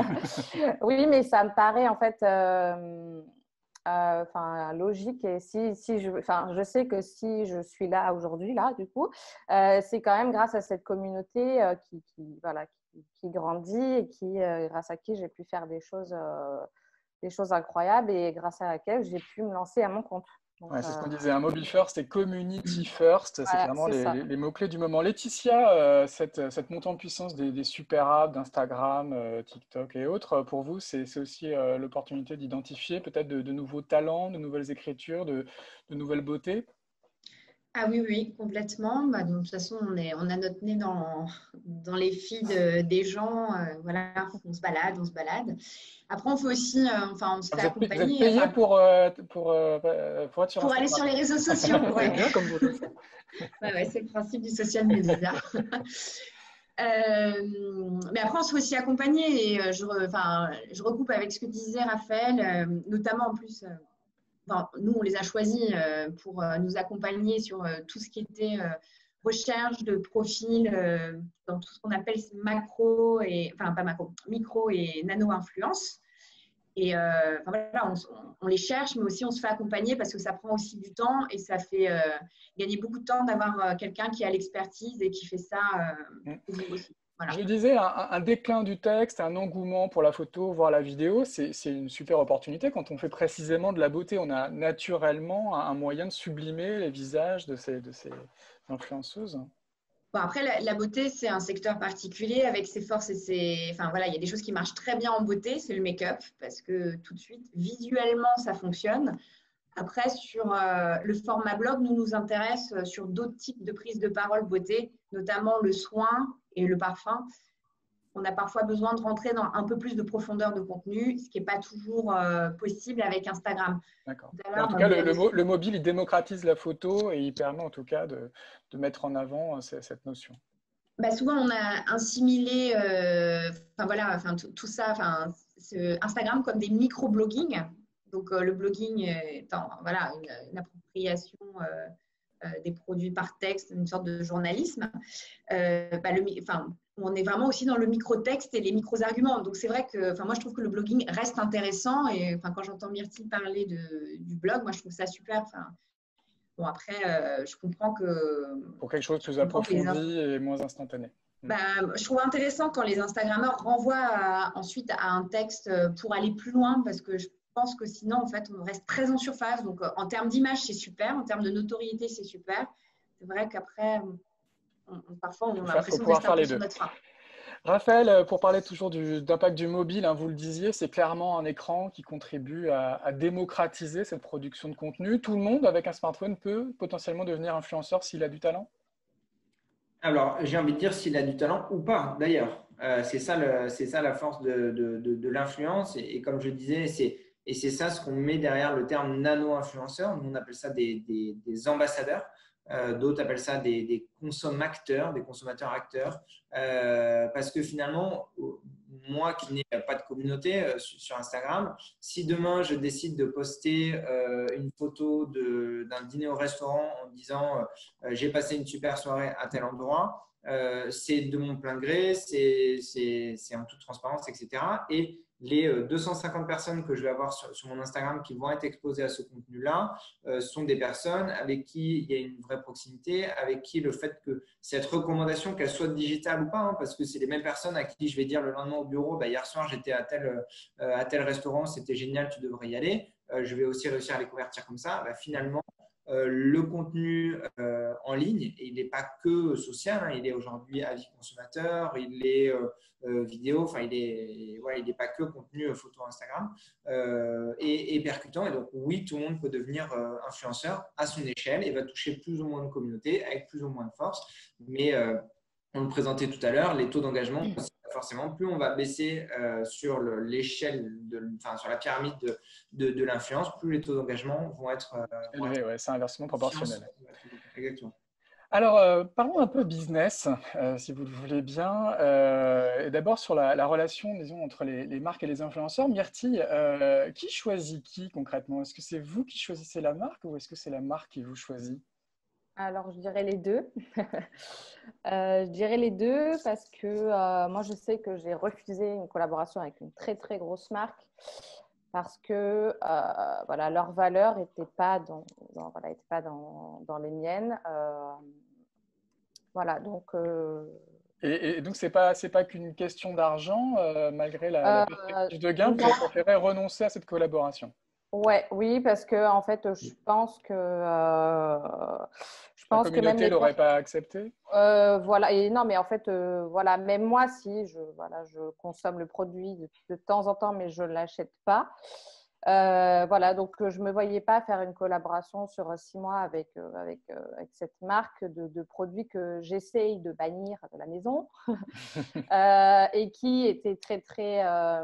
oui, mais ça me paraît en fait, euh, euh, enfin logique. Et si, si je, enfin, je sais que si je suis là aujourd'hui, là, du coup, euh, c'est quand même grâce à cette communauté euh, qui, qui, voilà, qui grandit et qui, euh, grâce à qui j'ai pu faire des choses, euh, des choses incroyables et grâce à laquelle j'ai pu me lancer à mon compte. Donc, Ouais, c'est ce qu'on euh, disait, un mobile first et community first, c'est voilà, clairement c'est les, ça. les- les mots-clés du moment. Laetitia, euh, cette, cette montée en puissance des, des super apps d'Instagram, euh, TikTok et autres, euh, pour vous, c'est c'est aussi euh, l'opportunité d'identifier peut-être de, de nouveaux talents, de nouvelles écritures, de, de nouvelles beautés? Ah oui, oui, complètement. Bah, donc, de toute façon, on est, on a notre nez dans, dans les feeds euh, des gens. Euh, voilà, on se balade, on se balade. Après, on fait aussi, euh, enfin, on se fait Vous êtes, pay- vous êtes accompagner. payé Enfin, pour, euh, pour, euh, pour être sur pour aller Instagram? sur les réseaux sociaux, C'est ouais. bien comme boulot, ça. Ouais, ouais, c'est le principe du social media. Euh, mais après, on se fait aussi accompagner et euh, je, re- enfin, je recoupe avec ce que disait Raphaël, euh, notamment en plus, euh, enfin, nous, on les a choisis euh, pour euh, nous accompagner sur euh, tout ce qui était euh, recherche de profils euh, dans tout ce qu'on appelle macro et, enfin, pas macro, micro et nano-influence. Et euh, enfin, voilà, on, on les cherche, mais aussi on se fait accompagner parce que ça prend aussi du temps et ça fait euh, gagner beaucoup de temps d'avoir euh, quelqu'un qui a l'expertise et qui fait ça euh, Mm. pour vous aussi. Je Voilà. le disais, un, un déclin du texte, un engouement pour la photo, voire la vidéo, c'est c'est une super opportunité. Quand on fait précisément de la beauté, on a naturellement un, un moyen de sublimer les visages de ces, de ces influenceuses. Bon, après, la, la beauté, c'est un secteur particulier avec ses forces et ses. Enfin, voilà, il y a des choses qui marchent très bien en beauté, c'est le make-up, parce que tout de suite, visuellement, ça fonctionne. Après, sur euh, le format blog, nous nous intéresse euh, sur d'autres types de prises de parole beauté, notamment le soin et le parfum. On a parfois besoin de rentrer dans un peu plus de profondeur de contenu, ce qui n'est pas toujours euh, possible avec Instagram. D'accord. Tout à En l'heure, tout cas, vous le, le l'avez mo- le mobile, il démocratise la photo et il permet en tout cas de, de mettre en avant euh, ce- cette notion. bah, souvent, on a assimilé euh, enfin, voilà, enfin, tout, tout ça, enfin, ce Instagram comme des micro-blogging. Donc, euh, le blogging étant voilà, une, une appropriation euh, euh, des produits par texte, une sorte de journalisme. Euh, bah, le, enfin, on est vraiment aussi dans le micro-texte et les micro-arguments. Donc, c'est vrai que enfin, moi, je trouve que le blogging reste intéressant. Et enfin, quand j'entends Myrtille parler de, du blog, moi, je trouve ça super. Enfin, bon, après, euh, je comprends que, Pour quelque chose de je plus comprends que les, approfondi et moins instantané. bah, je trouve intéressant quand les Instagrammeurs renvoient à- ensuite à un texte pour aller plus loin parce que je pense que sinon, en fait, on reste très en surface. Donc, en termes d'image, c'est super. En termes de notoriété, c'est super. C'est vrai qu'après, on, on, parfois, Il on faut, a faire, faut l'impression de pouvoir rester un faire peu les sur deux. notre frein. Raphaël, euh, pour parler toujours du- d'impact du mobile, hein, vous le disiez, c'est clairement un écran qui contribue à, à démocratiser cette production de contenu. Tout le monde avec un smartphone peut potentiellement devenir influenceur s'il a du talent? Alors, j'ai envie de dire s'il a du talent ou pas, d'ailleurs. Euh, c'est ça, le- c'est ça la force de, de, de, de l'influence. Et, et comme je disais, c'est, et c'est ça ce qu'on met derrière le terme nano-influenceur. Nous, on appelle ça des, des, des ambassadeurs. Euh, d'autres appellent ça des, des consommateurs, des consommateurs acteurs. Euh, parce que finalement, moi qui n'ai pas de communauté euh, sur, sur Instagram, si demain je décide de poster euh, une photo de, d'un dîner au restaurant en disant euh, j'ai passé une super soirée à tel endroit, euh, c'est de mon plein gré, c'est, c'est, c'est en toute transparence, et cetera. Et les euh, deux cent cinquante personnes que je vais avoir sur, sur mon Instagram qui vont être exposées à ce contenu-là euh, sont des personnes avec qui il y a une vraie proximité, avec qui le fait que cette recommandation, qu'elle soit digitale ou pas, hein, parce que c'est les mêmes personnes à qui je vais dire le lendemain au bureau, bah, hier soir j'étais à tel, euh, à tel restaurant, c'était génial, tu devrais y aller. Euh, je vais aussi réussir à les convertir comme ça. Bah, finalement, Euh, le contenu euh, en ligne, et il n'est pas que social, hein, il est aujourd'hui avis consommateur, il est euh, euh, vidéo, enfin il est, ouais, il n'est pas que contenu photo Instagram, euh, et, et percutant. Et donc oui, tout le monde peut devenir euh, influenceur à son échelle et va toucher plus ou moins de communautés avec plus ou moins de force. Mais euh, on le présentait tout à l'heure, les taux d'engagement, forcément, plus on va baisser euh, sur le, l'échelle, de, enfin, sur la pyramide de, de, de l'influence, plus les taux d'engagement vont être, euh, vont Élevé, être ouais, c'est inversement proportionnel. Exactement. Alors, euh, parlons un peu business, euh, si vous le voulez bien. Euh, et d'abord sur la, la relation, disons, entre les, les marques et les influenceurs. Myrtille, euh, qui choisit qui concrètement? Est-ce que c'est vous qui choisissez la marque ou est-ce que c'est la marque qui vous choisit? Alors, je dirais les deux. Euh, je dirais les deux parce que euh, moi, je sais que j'ai refusé une collaboration avec une très, très grosse marque parce que euh, voilà, leurs valeurs n'étaient pas, dans, dans, voilà, étaient pas dans, dans les miennes. Euh, voilà, donc, euh, Et, et donc, ce n'est pas, c'est pas qu'une question d'argent, euh, malgré la, la Euh, perspective de gain, vous non. avez préféré renoncer à cette collaboration. Ouais, oui, parce que en fait, je pense que euh, je La pense que même communauté les l'aurait pas accepté? euh, voilà, et non, mais en fait, euh, voilà, même moi, si je voilà, je consomme le produit de, de temps en temps, mais je l'achète pas. Euh, voilà, donc euh, je me voyais pas faire une collaboration sur six mois avec euh, avec euh, avec cette marque de, de produits que j'essaye de bannir de la maison euh, et qui était très très euh,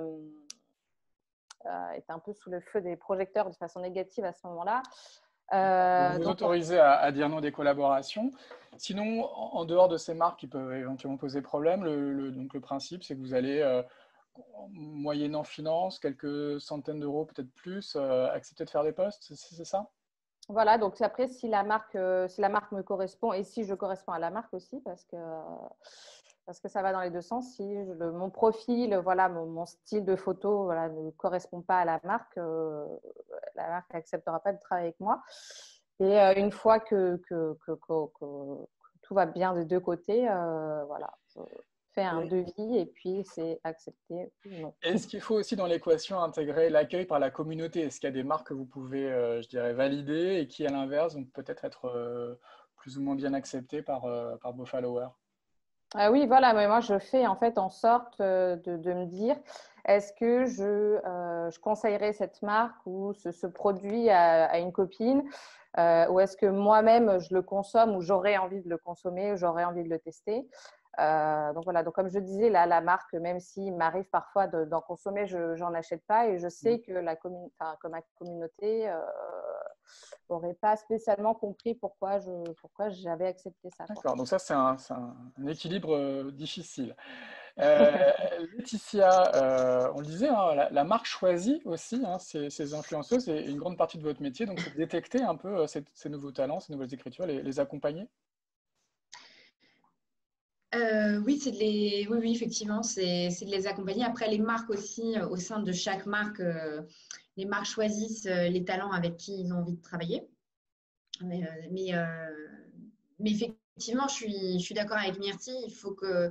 euh, était un peu sous le feu des projecteurs de façon négative à ce moment-là. Vous Euh, vous donc, autorisez à, à dire non à des collaborations. Sinon, en, en dehors de ces marques qui peuvent éventuellement poser problème, le, le- donc le principe, c'est que vous allez, euh, moyennant finance, quelques centaines d'euros, peut-être plus, euh, accepter de faire des posts, c'est c'est ça? voilà, donc après, si la marque, euh, si la marque me correspond et si je corresponds à la marque aussi, parce que, parce que ça va dans les deux sens. Si le, mon profil, voilà, mon, mon style de photo voilà, ne correspond pas à la marque, euh, la marque n'acceptera pas de travailler avec moi. Et euh, une fois que, que, que, que, que tout va bien des deux côtés, euh, voilà, je fais un Et devis et puis c'est accepté ou non. est-ce qu'il faut aussi dans l'équation intégrer l'accueil par la communauté? Est-ce qu'il y a des marques que vous pouvez, euh, je dirais, valider et qui, à l'inverse, vont peut-être être euh, plus ou moins bien acceptées par, euh, par vos followers? Ah oui, voilà, mais moi je fais en fait en sorte euh, de, de me dire est-ce que je, euh, je conseillerais cette marque ou ce, ce produit à, à une copine euh, ou est-ce que moi-même je le consomme ou j'aurais envie de le consommer ou j'aurais envie de le tester. Euh, donc voilà, donc comme je disais, là, la marque, même s'il m'arrive parfois de, d'en consommer, je n'en achète pas et je sais que, la commun... enfin, que ma communauté euh, n'aurait pas spécialement compris pourquoi, je, pourquoi j'avais accepté ça, quoi. D'accord, donc ça c'est un, c'est un- un équilibre euh, difficile. Euh, Laetitia, euh, on le disait, hein, la, la marque choisit aussi hein, ces, ces influenceuses et une grande partie de votre métier, donc c'est de détecter un peu euh, ces, ces nouveaux talents, ces nouvelles écritures, les, les accompagner. Euh, oui, c'est de les, oui, oui, effectivement, c'est c'est de les accompagner. Après, les marques aussi, euh, au sein de chaque marque, euh, les marques choisissent euh, les talents avec qui ils ont envie de travailler. Mais, euh, mais, euh, mais effectivement, je suis, je suis d'accord avec Myrtille, il faut que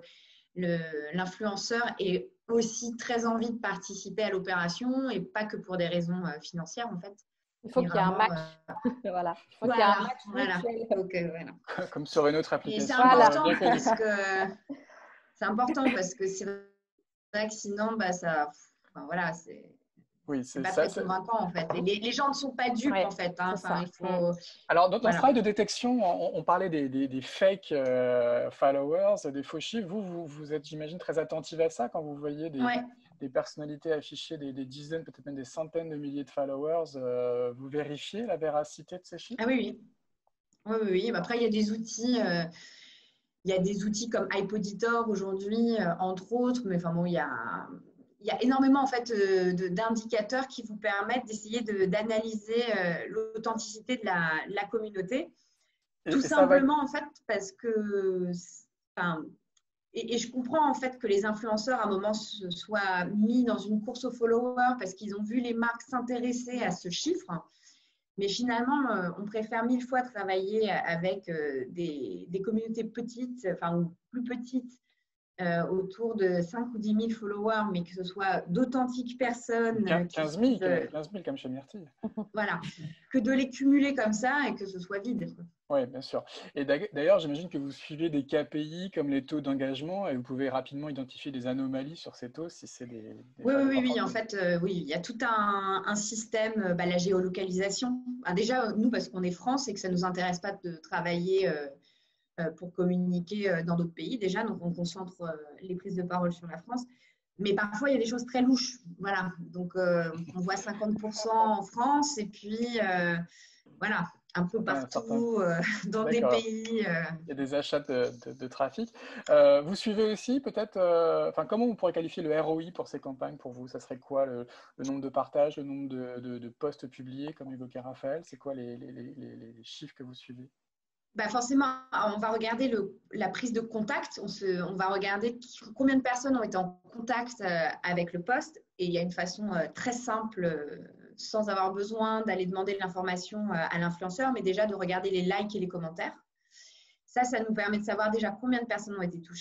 le- l'influenceur ait aussi très envie de participer à l'opération et pas que pour des raisons euh, financières, en fait. Il faut Mais qu'il y ait un vraiment, match. euh, Voilà. Il faut qu'il y ait un voilà, match voilà. mutuel. Donc, euh, voilà. Comme sur une autre Et c'est application Voilà. euh, important bien connue. parce que c'est important parce que c'est vrai que sinon, bah, ça, enfin, voilà, c'est Oui, c'est c'est pas ça. très c'est- convaincant en fait. Et les, les gens ne sont pas dupes Oui, en fait, hein. c'est Enfin, ça. il Mm. faut, Alors, dans, dans ce voilà. travail de détection, on, on parlait des, des- des fake euh, followers, des faux chiffres. Vous, vous, vous êtes, j'imagine, très attentive à ça quand vous voyez des, Ouais. des personnalités afficher des, des dizaines, peut-être même des centaines de milliers de followers. Euh, vous vérifiez la véracité de ces chiffres? Ah oui, oui. Oui, oui, oui. Mais après, il y a des outils. euh, Il y a des outils comme Hypoditor aujourd'hui, euh, entre autres, mais enfin bon, il y a, il y a énormément en fait euh, de- d'indicateurs qui vous permettent d'essayer de- d'analyser euh, l'authenticité de la, la communauté. Et, Tout et ça va. simplement en fait parce que, enfin, et, et je comprends en fait que les influenceurs à un moment se soient mis dans une course aux followers parce qu'ils ont vu les marques s'intéresser à ce chiffre. Mais finalement, euh, on préfère mille fois travailler avec euh, des, des communautés petites, enfin ou plus petites, euh, autour de cinq ou dix mille followers, mais que ce soit d'authentiques personnes euh, qui quinze mille, suivent, quinze mille comme chez Myrtille. voilà, que de les cumuler comme ça et que ce soit vide. Oui, bien sûr. Et d'ailleurs, d'ailleurs, j'imagine que vous suivez des K P I comme les taux d'engagement et vous pouvez rapidement identifier des anomalies sur ces taux si c'est des, des Oui, oui, oui, followers oui. En forts. fait, euh, oui, il y a tout un, un système, bah, la géolocalisation. Ah, déjà, nous, parce qu'on est France et que ça ne nous intéresse pas de travailler euh, euh, pour communiquer euh, dans d'autres pays, déjà, donc on concentre euh, les prises de parole sur la France. Mais parfois, il y a des choses très louches. Voilà. Donc, euh, on voit cinquante pour cent en France et puis, euh, voilà, un peu Certains, certains. partout euh, dans des D'accord. pays. euh. Il y a des achats de, de- de trafic. Euh, vous suivez aussi peut-être, euh, enfin, comment on pourrait qualifier le R O I pour ces campagnes pour vous? Ça serait quoi le, le nombre de partages, le nombre de, de- de posts publiés, comme évoquait Raphaël? C'est quoi les, les- les- les- les chiffres que vous suivez? Bah forcément, on va regarder le, la prise de contact. On, se, on va regarder qui, combien de personnes ont été en contact euh, avec le post. Et il y a une façon euh, très simple, euh, sans avoir besoin d'aller demander l'information euh, à l'influenceur, mais déjà de regarder les likes et les commentaires. Ça, ça nous permet de savoir déjà combien de personnes ont été touchées.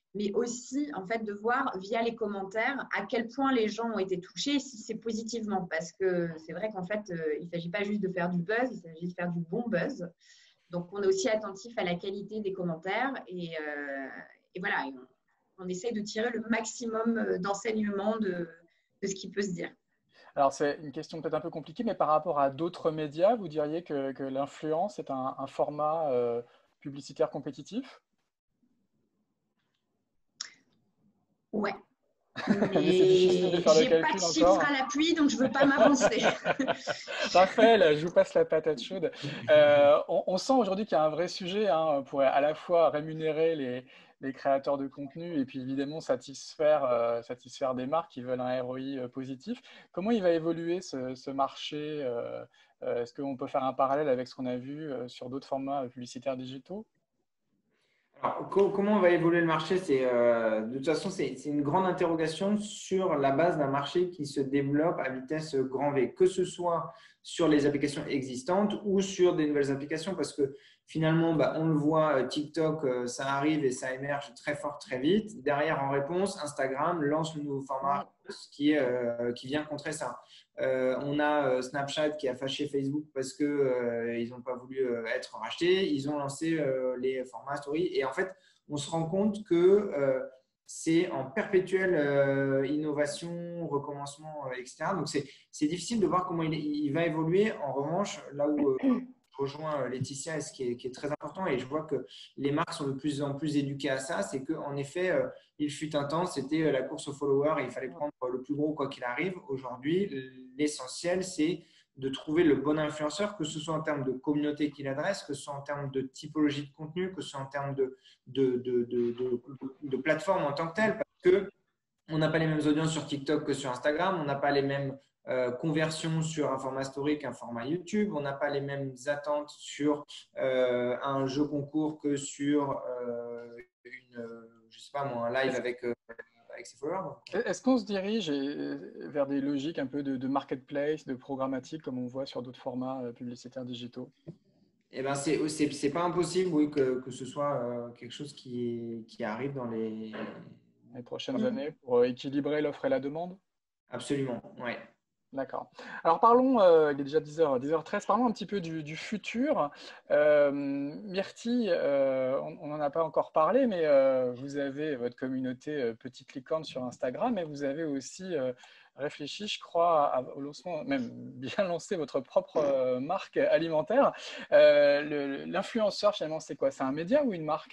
mais aussi en fait de voir via les commentaires à quel point les gens ont été touchés, si c'est positivement, parce que c'est vrai qu'en fait, euh, il ne s'agit pas juste de faire du buzz, il s'agit de faire du bon buzz. Donc, on est aussi attentif à la qualité des commentaires et, euh, et voilà, on, on essaie de tirer le maximum d'enseignements de, de ce qui peut se dire. Alors, c'est une question peut-être un peu compliquée, mais par rapport à d'autres médias, vous diriez que, que l'influence est un, un format euh, publicitaire compétitif? Ouais. Mais c'est difficile de faire le j'ai pas de calcul chiffres encore. à l'appui, donc je ne veux pas m'avancer. Raphaël, je vous passe la patate chaude. Euh, on, on sent aujourd'hui qu'il y a un vrai sujet hein, pour à la fois rémunérer les, les créateurs de contenu et puis évidemment satisfaire, euh, satisfaire des marques qui veulent un R O I positif. Comment il va évoluer ce, ce marché euh, euh, Est-ce qu'on peut faire un parallèle avec ce qu'on a vu euh, sur d'autres formats publicitaires digitaux? Alors, co- comment va évoluer le marché? C'est, euh, de toute façon, c'est c'est une grande interrogation sur la base d'un marché qui se développe à vitesse grand V, que ce soit sur les applications existantes ou sur des nouvelles applications, parce que finalement, bah, on le voit, TikTok, euh, ça arrive et ça émerge très fort, très vite. Derrière, en réponse, Instagram lance le nouveau format qui, est, euh, qui vient contrer ça. Euh, on a euh, Snapchat qui a fâché Facebook parce qu'ils euh, n'ont pas voulu euh, être rachetés. Ils ont lancé euh, les formats story. Et en fait, on se rend compte que euh, c'est en perpétuelle euh, innovation, recommencement, euh, et cetera. Donc, c'est difficile de voir comment il, il va évoluer. En revanche, là où euh, je rejoins Laetitia, et ce qui est, qui est très important, et je vois que les marques sont de plus en plus éduquées à ça, c'est qu'en effet, euh, il fut un temps, c'était la course aux followers et il fallait prendre le plus gros quoi qu'il arrive. Aujourd'hui, l'essentiel, c'est de trouver le bon influenceur, que ce soit en termes de communauté qu'il adresse, que ce soit en termes de typologie de contenu, que ce soit en termes de, de, de, de, de, de plateforme en tant que telle, parce que on n'a pas les mêmes audiences sur TikTok que sur Instagram, on n'a pas les mêmes euh, conversions sur un format story qu'un format YouTube, on n'a pas les mêmes attentes sur euh, un jeu concours que sur euh, une, je sais pas moi, un live avec, euh, avec ses followers. Est-ce qu'on se dirige vers des logiques un peu de, de marketplace, de programmatique, comme on voit sur d'autres formats publicitaires digitaux? Eh ben, c'est c'est pas impossible, oui, que, que ce soit euh, quelque chose qui, qui arrive dans les, les prochaines années pour équilibrer l'offre et la demande? Absolument, oui. D'accord. Alors parlons, euh, il est déjà dix heures, dix heures treize, parlons un petit peu du, du futur. Euh, Myrtille, euh, on n'en a pas encore parlé, mais euh, vous avez votre communauté euh, Petite Licorne sur Instagram et vous avez aussi euh, réfléchi, je crois, à, au lancement, même bien lancé votre propre euh, marque alimentaire. Euh, L'influenceur, finalement, c'est quoi? C'est un média ou une marque?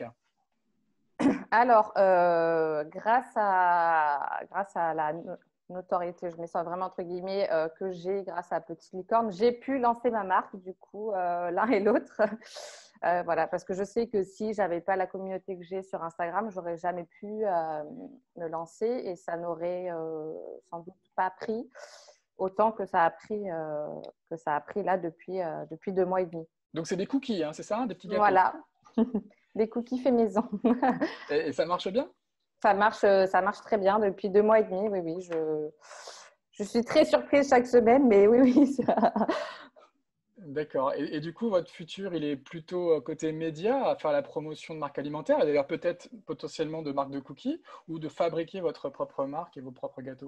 Alors, euh, grâce, à, grâce à la notoriété, je mets ça vraiment entre guillemets, euh, que j'ai grâce à Petite Licorne, j'ai pu lancer ma marque, du coup, euh, l'un et l'autre. euh, voilà, parce que je sais que si je n'avais pas la communauté que j'ai sur Instagram, je n'aurais jamais pu euh, me lancer et ça n'aurait euh, sans doute pas pris autant que ça a pris, euh, que ça a pris là depuis, euh, depuis deux mois et demi. Donc, c'est des cookies, hein, c'est ça? Des petits gâteaux? Voilà. Des cookies faits maison. et, et ça marche bien? Ça marche, ça marche très bien depuis deux mois et demi. Oui, oui. Je, je suis très surprise chaque semaine, mais oui, oui. Ça... D'accord. Et, et du coup, votre futur, il est plutôt côté média, à faire la promotion de marques alimentaires, et d'ailleurs peut-être potentiellement de marques de cookies, ou de fabriquer votre propre marque et vos propres gâteaux?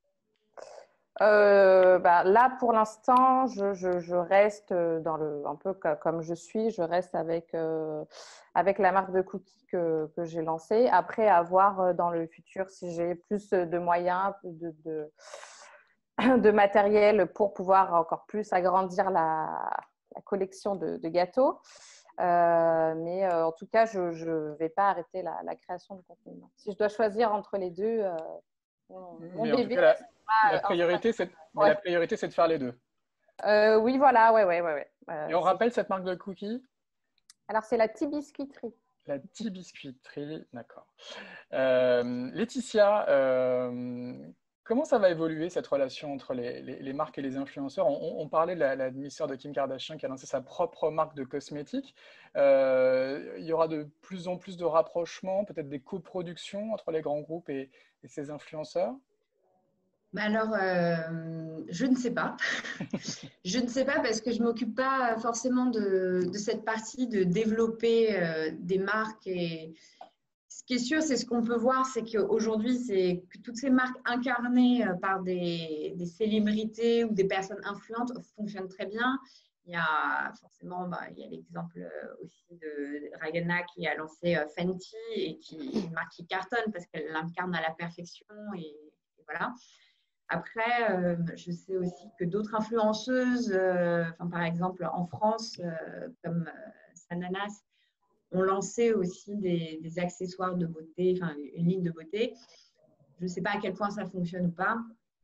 Euh, bah, là, pour l'instant, je, je, je reste dans le, un peu comme je suis, je reste avec, euh, avec la marque de cookies que, que j'ai lancée. Après, à voir dans le futur si j'ai plus de moyens, plus de, de, de matériel pour pouvoir encore plus agrandir la, la collection de, de gâteaux. Euh, mais euh, en tout cas, je ne vais pas arrêter la, la création de contenu. Si je dois choisir entre les deux, euh, mon, mon mais bébé… En tout cas, la, la priorité, c'est ouais. la priorité, c'est de faire les deux. Euh, oui, voilà, ouais, ouais, ouais. ouais. Euh, Et on rappelle cette marque de cookies? Alors, c'est la T-Biscuiterie. La T-Biscuiterie, d'accord. Euh, Laetitia, euh, comment ça va évoluer cette relation entre les, les, les marques et les influenceurs? on, on parlait de la, la demi-sœur de Kim Kardashian qui a lancé sa propre marque de cosmétiques. Euh, il y aura de plus en plus de rapprochements, peut-être des coproductions entre les grands groupes et, et ces influenceurs? Bah alors, euh, je ne sais pas. Je ne sais pas parce que je ne m'occupe pas forcément de, de cette partie de développer euh, des marques et Ce qui est sûr, c'est ce qu'on peut voir, c'est qu'aujourd'hui, c'est que toutes ces marques incarnées par des, des célébrités ou des personnes influentes fonctionnent très bien. Il y a forcément, bah, il y a l'exemple aussi de Rihanna qui a lancé Fenty et qui est une marque qui cartonne parce qu'elle l'incarne à la perfection et, et voilà. Après, euh, je sais aussi que d'autres influenceuses, euh, enfin, par exemple en France, euh, comme euh, Sananas, ont lancé aussi des, des accessoires de beauté, enfin une ligne de beauté. Je ne sais pas à quel point ça fonctionne ou pas.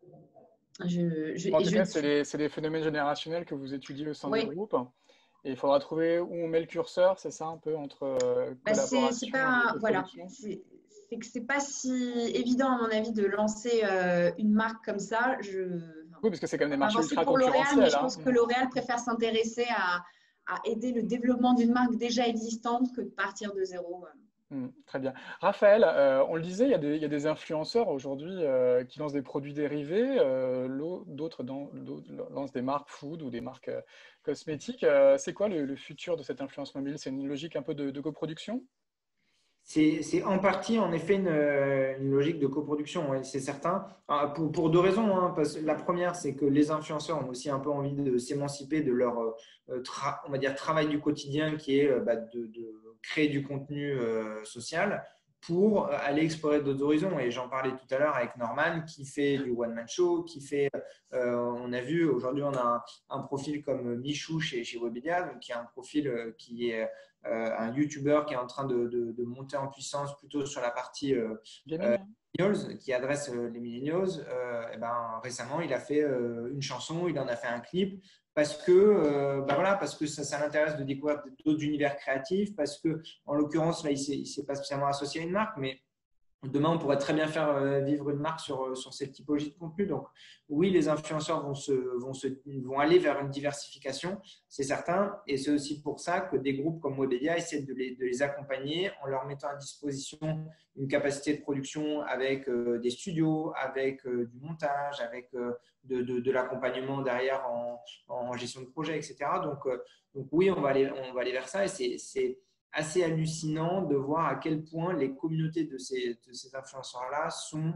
Je, je, En et tout je cas, ne c'est suis... les, c'est les phénomènes générationnels que vous étudiez au sein Oui. du groupe. Et il faudra trouver où on met le curseur, c'est ça un peu, entre euh, Bah, collaboration c'est pas, et, et voilà, production. c'est que c'est pas si évident à mon avis de lancer euh, une marque comme ça. Je, Oui, parce que c'est quand même des pas marchés lancer ultra pour L'Oréal, mais concurrentiels. je Hein. pense que L'Oréal préfère s'intéresser à, à aider le développement d'une marque déjà existante que de partir de zéro. Mmh, très bien. Raphaël, euh, on le disait, il y a des, il y a des influenceurs aujourd'hui euh, qui lancent des produits dérivés, euh, l'au- d'autres dans- d'autres lancent des marques food ou des marques euh, cosmétiques. Euh, c'est quoi le, le futur de cette influence mobile? C'est une logique un peu de, de coproduction? C'est c'est en partie, en effet, une, une logique de coproduction, ouais, c'est certain. Ah, Pour, pour deux raisons, hein, parce que la première, c'est que les influenceurs ont aussi un peu envie de s'émanciper de leur euh, tra- on va dire, travail du quotidien qui est euh, bah, de, de créer du contenu euh, social pour aller explorer d'autres horizons. Et j'en parlais tout à l'heure avec Norman qui fait du one-man show, qui fait, euh, on a vu, aujourd'hui, on a un, un profil comme Michou chez, chez Webedia, donc qui a un profil euh, qui est euh, un YouTuber qui est en train de, de, de monter en puissance plutôt sur la partie euh, euh, Gemini. millennials, qui adresse euh, les millennials. Euh, et ben, récemment, il a fait euh, une chanson, il en a fait un clip parce que, euh, ben voilà, parce que ça, ça l'intéresse de découvrir d'autres univers créatifs, parce que, en l'occurrence, là, il ne s'est pas spécialement associé à une marque, mais demain, on pourrait très bien faire euh, vivre une marque sur, sur cette typologie de contenu. Donc, oui, les influenceurs vont, se, vont, se, vont aller vers une diversification, c'est certain. Et c'est aussi pour ça que des groupes comme Webedia essaient de les, de les accompagner en leur mettant à disposition une capacité de production avec euh, des studios, avec euh, du montage, avec euh, de, de, de l'accompagnement derrière en, en gestion de projet, et cetera. Donc, euh, donc oui, on va, aller, on va aller vers ça. Et c'est assez hallucinant de voir à quel point les communautés de ces, de ces influenceurs-là sont,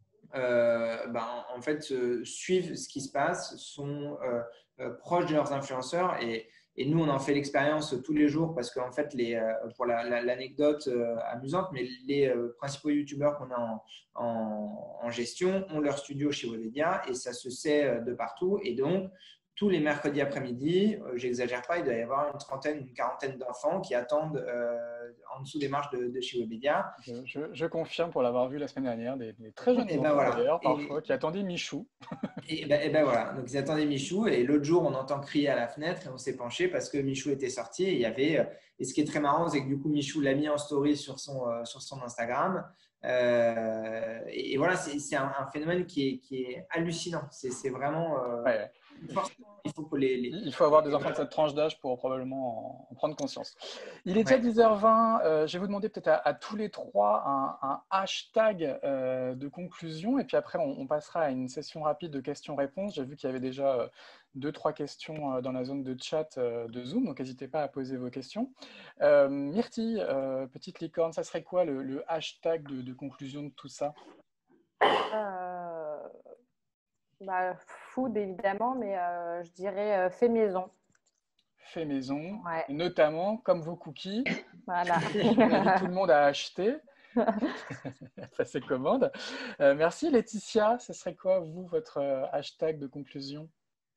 euh, ben, en fait, euh, suivent ce qui se passe, sont euh, euh, proches de leurs influenceurs et, et nous, on en fait l'expérience tous les jours parce qu'en fait, les, euh, pour l'anecdote la, la, euh, amusante, mais les euh, principaux youtubeurs qu'on a en, en, en gestion ont leur studio chez Webedia et ça se sait de partout. Et donc, tous les mercredis après-midi, euh, j'exagère pas, il doit y avoir une trentaine, une quarantaine d'enfants qui attendent euh, en dessous des marches de, de chez Webedia. Je, je, je confirme pour l'avoir vu la semaine dernière, des, des très jeunes Et ben enfants voilà. d'ailleurs, parfois, Et, qui attendaient Michou. et, ben, et ben voilà. Donc ils attendaient Michou et l'autre jour, on entend crier à la fenêtre et on s'est penché parce que Michou était sorti. Et il y avait. Et ce qui est très marrant, c'est que du coup, Michou l'a mis en story sur son, euh, sur son Instagram. Euh, et, et voilà, c'est un, un phénomène qui est, qui est hallucinant. C'est vraiment. Euh, Ouais. forcément, il faut que les, les, Il faut avoir des enfants de cette tranche d'âge pour probablement en, en prendre conscience. Il est déjà ouais. dix heures vingt. Euh, je vais vous demander peut-être à, à tous les trois un, un hashtag euh, de conclusion et puis après on, on passera à une session rapide de questions-réponses. J'ai vu qu'il y avait déjà euh, deux, trois questions euh, dans la zone de chat euh, de Zoom, donc n'hésitez pas à poser vos questions. Euh, Myrtille, euh, petite licorne, ça serait quoi le, le hashtag de, de conclusion de tout ça? euh... Bah, food évidemment, mais euh, je dirais euh, fait maison. Fait maison, Ouais. notamment comme vos cookies. Voilà. On invite tout le monde à acheter. Passer commande. Euh, merci Laetitia. Ce serait quoi, vous, votre euh, hashtag de conclusion?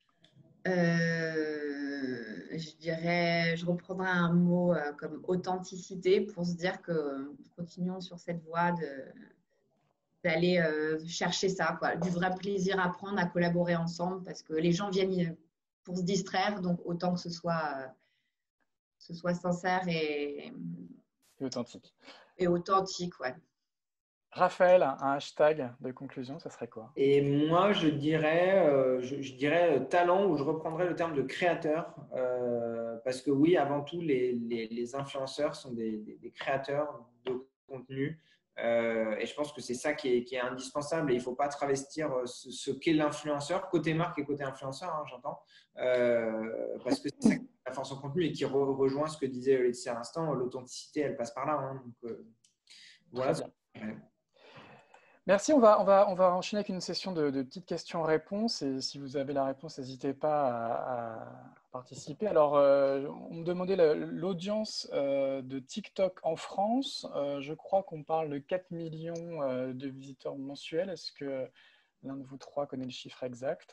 euh, Je dirais, je reprendrai un mot euh, comme authenticité pour se dire que euh, continuons sur cette voie de d'aller euh, chercher ça, quoi, du vrai plaisir à prendre, à collaborer ensemble, parce que les gens viennent pour se distraire, donc autant que ce soit, euh, ce soit sincère et, Et authentique. et authentique. Ouais. Raphaël, un hashtag de conclusion, ce serait quoi? Et moi, je dirais, euh, je, je dirais talent, ou je reprendrais le terme de créateur, euh, parce que oui, avant tout, les, les, les influenceurs sont des, des, des créateurs de contenu. Euh, et je pense que c'est ça qui est, qui est indispensable. Et il ne faut pas travestir ce, ce qu'est l'influenceur, côté marque et côté influenceur, hein, j'entends, euh, parce que c'est ça qui est la force en contenu et qui re, rejoint ce que disait Laetitia à l'instant. L'authenticité, elle passe par là. Hein, donc, euh, Voilà. Très bien. Merci, on va, on, va, on va enchaîner avec une session de, de petites questions-réponses et si vous avez la réponse, n'hésitez pas à, à participer. Alors, euh, on me demandait l'audience euh, de TikTok en France. Euh, je crois qu'on parle de quatre millions euh, de visiteurs mensuels. Est-ce que l'un de vous trois connaît le chiffre exact?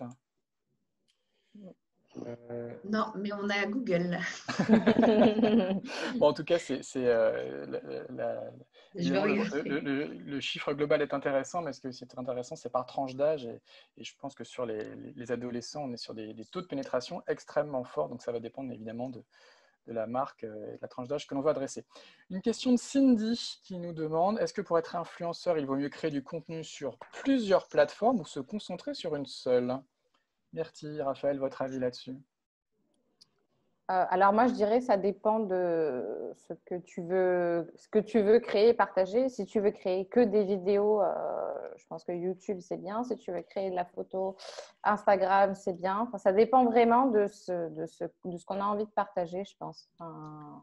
Euh... Non, mais on a Google. Bon, en tout cas, c'est euh, la, la, le, le, le, le chiffre global est intéressant, mais ce qui est intéressant, c'est par tranche d'âge. Et, et je pense que sur les, les adolescents, on est sur des, des taux de pénétration extrêmement forts. Donc, ça va dépendre évidemment de, de la marque et de la tranche d'âge que l'on veut adresser. Une question de Cindy qui nous demande, est-ce que pour être influenceur, il vaut mieux créer du contenu sur plusieurs plateformes ou se concentrer sur une seule? Myrtille, Raphaël, votre avis là-dessus? Euh, alors moi, je dirais que ça dépend de ce que tu veux, ce que tu veux créer et partager. Si tu veux créer que des vidéos, euh, je pense que YouTube, c'est bien. Si tu veux créer de la photo, Instagram, c'est bien. Enfin, ça dépend vraiment de ce, de ce, de ce qu'on a envie de partager, je pense. Enfin,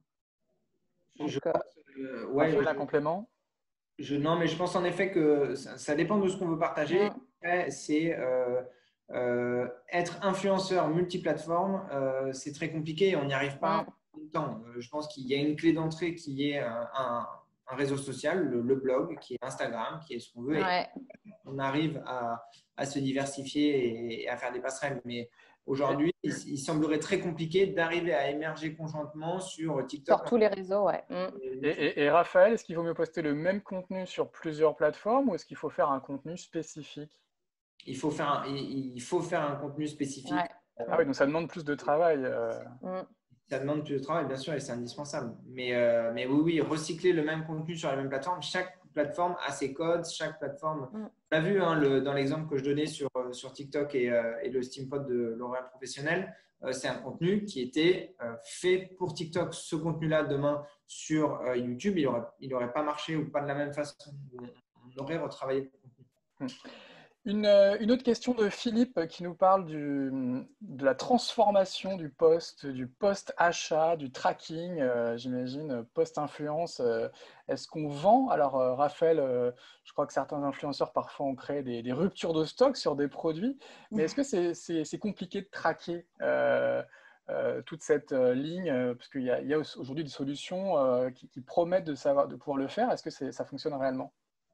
donc, je pense, euh, ouais, je, un complément je, Non, mais je pense en effet que ça, ça dépend de ce qu'on veut partager. Ouais. C'est... Euh, Euh, être influenceur multiplateforme, euh, c'est très compliqué, on n'y arrive pas en même temps. Euh, je pense qu'il y a une clé d'entrée qui est un, un, un réseau social, le, le blog, qui est Instagram, qui est ce qu'on veut. Ouais. Et on arrive à, à se diversifier et à faire des passerelles. Mais aujourd'hui, il, il semblerait très compliqué d'arriver à émerger conjointement sur TikTok. Sur tous les réseaux, ouais. Et, et, et Raphaël, est-ce qu'il vaut mieux poster le même contenu sur plusieurs plateformes ou est-ce qu'il faut faire un contenu spécifique? Il faut faire un, il faut faire un contenu spécifique. Ouais. Ah oui, donc ça demande plus de travail. Euh... Mm. Ça demande plus de travail, bien sûr, et c'est indispensable. Mais, euh, mais oui, oui, recycler le même contenu sur la même plateforme. Chaque plateforme a ses codes, chaque plateforme. Mm. On l'a vu hein, le, dans l'exemple que je donnais sur, sur TikTok et, euh, et le Steampod de L'Oréal Professionnel, euh, c'est un contenu qui était euh, fait pour TikTok. Ce contenu-là, demain, sur euh, YouTube, il n'aurait il aurait pas marché ou pas de la même façon. On, on aurait retravaillé le contenu. Mm. Une, une autre question de Philippe qui nous parle du, de la transformation du post, du post-achat, du tracking, euh, j'imagine, post-influence. Euh, Est-ce qu'on vend? Alors, euh, Raphaël, euh, je crois que certains influenceurs parfois ont créé des, des ruptures de stock sur des produits, mais est-ce que c'est c'est, c'est compliqué de traquer euh, euh, toute cette euh, ligne? Parce qu'il y a, il y a aujourd'hui des solutions euh, qui, qui promettent de, savoir, de pouvoir le faire. Est-ce que c'est, ça fonctionne réellement?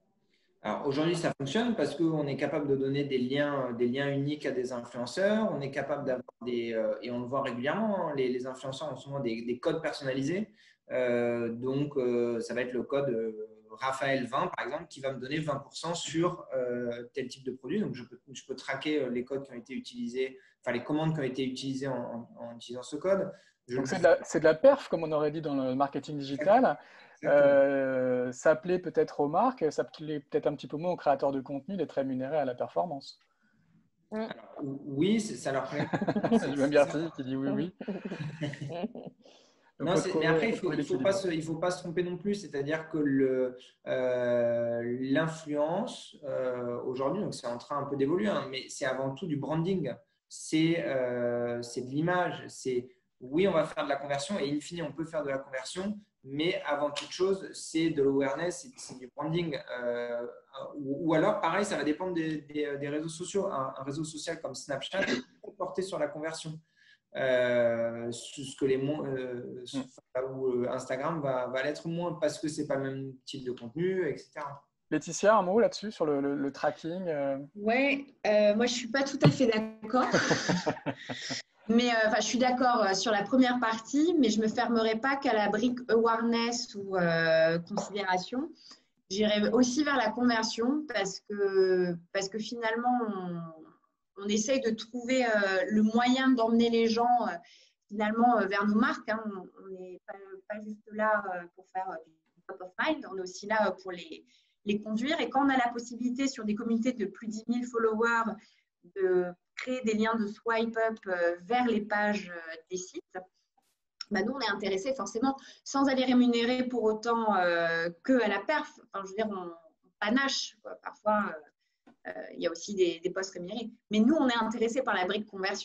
Alors aujourd'hui, ça fonctionne parce qu'on est capable de donner des liens, des liens uniques à des influenceurs. On est capable d'avoir des, euh, et on le voit régulièrement, hein, les, les influenceurs ont souvent des, des codes personnalisés. Euh, donc, euh, ça va être le code euh, Raphaël vingt, par exemple, qui va me donner vingt pour cent sur euh, tel type de produit. Donc, je peux, je peux traquer les codes qui ont été utilisés, enfin les commandes qui ont été utilisées en, en, en utilisant ce code. Je Donc, c'est de, de la perf, comme on aurait dit dans le marketing digital. Euh, ça plaît peut-être aux marques, ça plaît peut-être un petit peu moins aux créateurs de contenu d'être rémunérés à la performance. Alors, oui, ça leur plaît. J'ai même Bertie qui dit oui, oui. Non, mais après, il ne faut, il faut, pas se, il faut pas se tromper non plus. C'est-à-dire que l'influence, euh, euh, aujourd'hui, c'est en train un peu d'évoluer, hein, mais c'est avant tout du branding. C'est euh, de l'image. C'est oui, on va faire de la conversion et in fine, on peut faire de la conversion. Mais avant toute chose, c'est de l'awareness, c'est du branding. Euh, ou, ou alors, pareil, ça va dépendre des, des, des réseaux sociaux. Un, un réseau social comme Snapchat est porté sur la conversion. Euh, ce que les euh, où Instagram va, va l'être moins parce que c'est pas le même type de contenu, et cetera. Laetitia, un mot là-dessus sur le, le, le tracking euh... Oui, euh, moi je suis pas tout à fait d'accord. Mais euh, je suis d'accord euh, sur la première partie, mais je ne me fermerai pas qu'à la brique awareness ou euh, considération. J'irai aussi vers la conversion parce que, parce que finalement, on, on essaye de trouver euh, le moyen d'emmener les gens euh, finalement euh, vers nos marques. Hein. On n'est pas, pas juste là euh, pour faire euh, du top of mind, on est aussi là euh, pour les, les conduire. Et quand on a la possibilité sur des communautés de plus de dix mille followers de créer des liens de swipe up euh, vers les pages euh, des sites, bah nous, on est intéressés forcément, sans aller rémunérer pour autant euh, que à la perf. Enfin, je veux dire, on, on panache, quoi. Parfois, il euh, euh, y a aussi des, des postes rémunérés. Mais nous, on est intéressés par la brique conversion.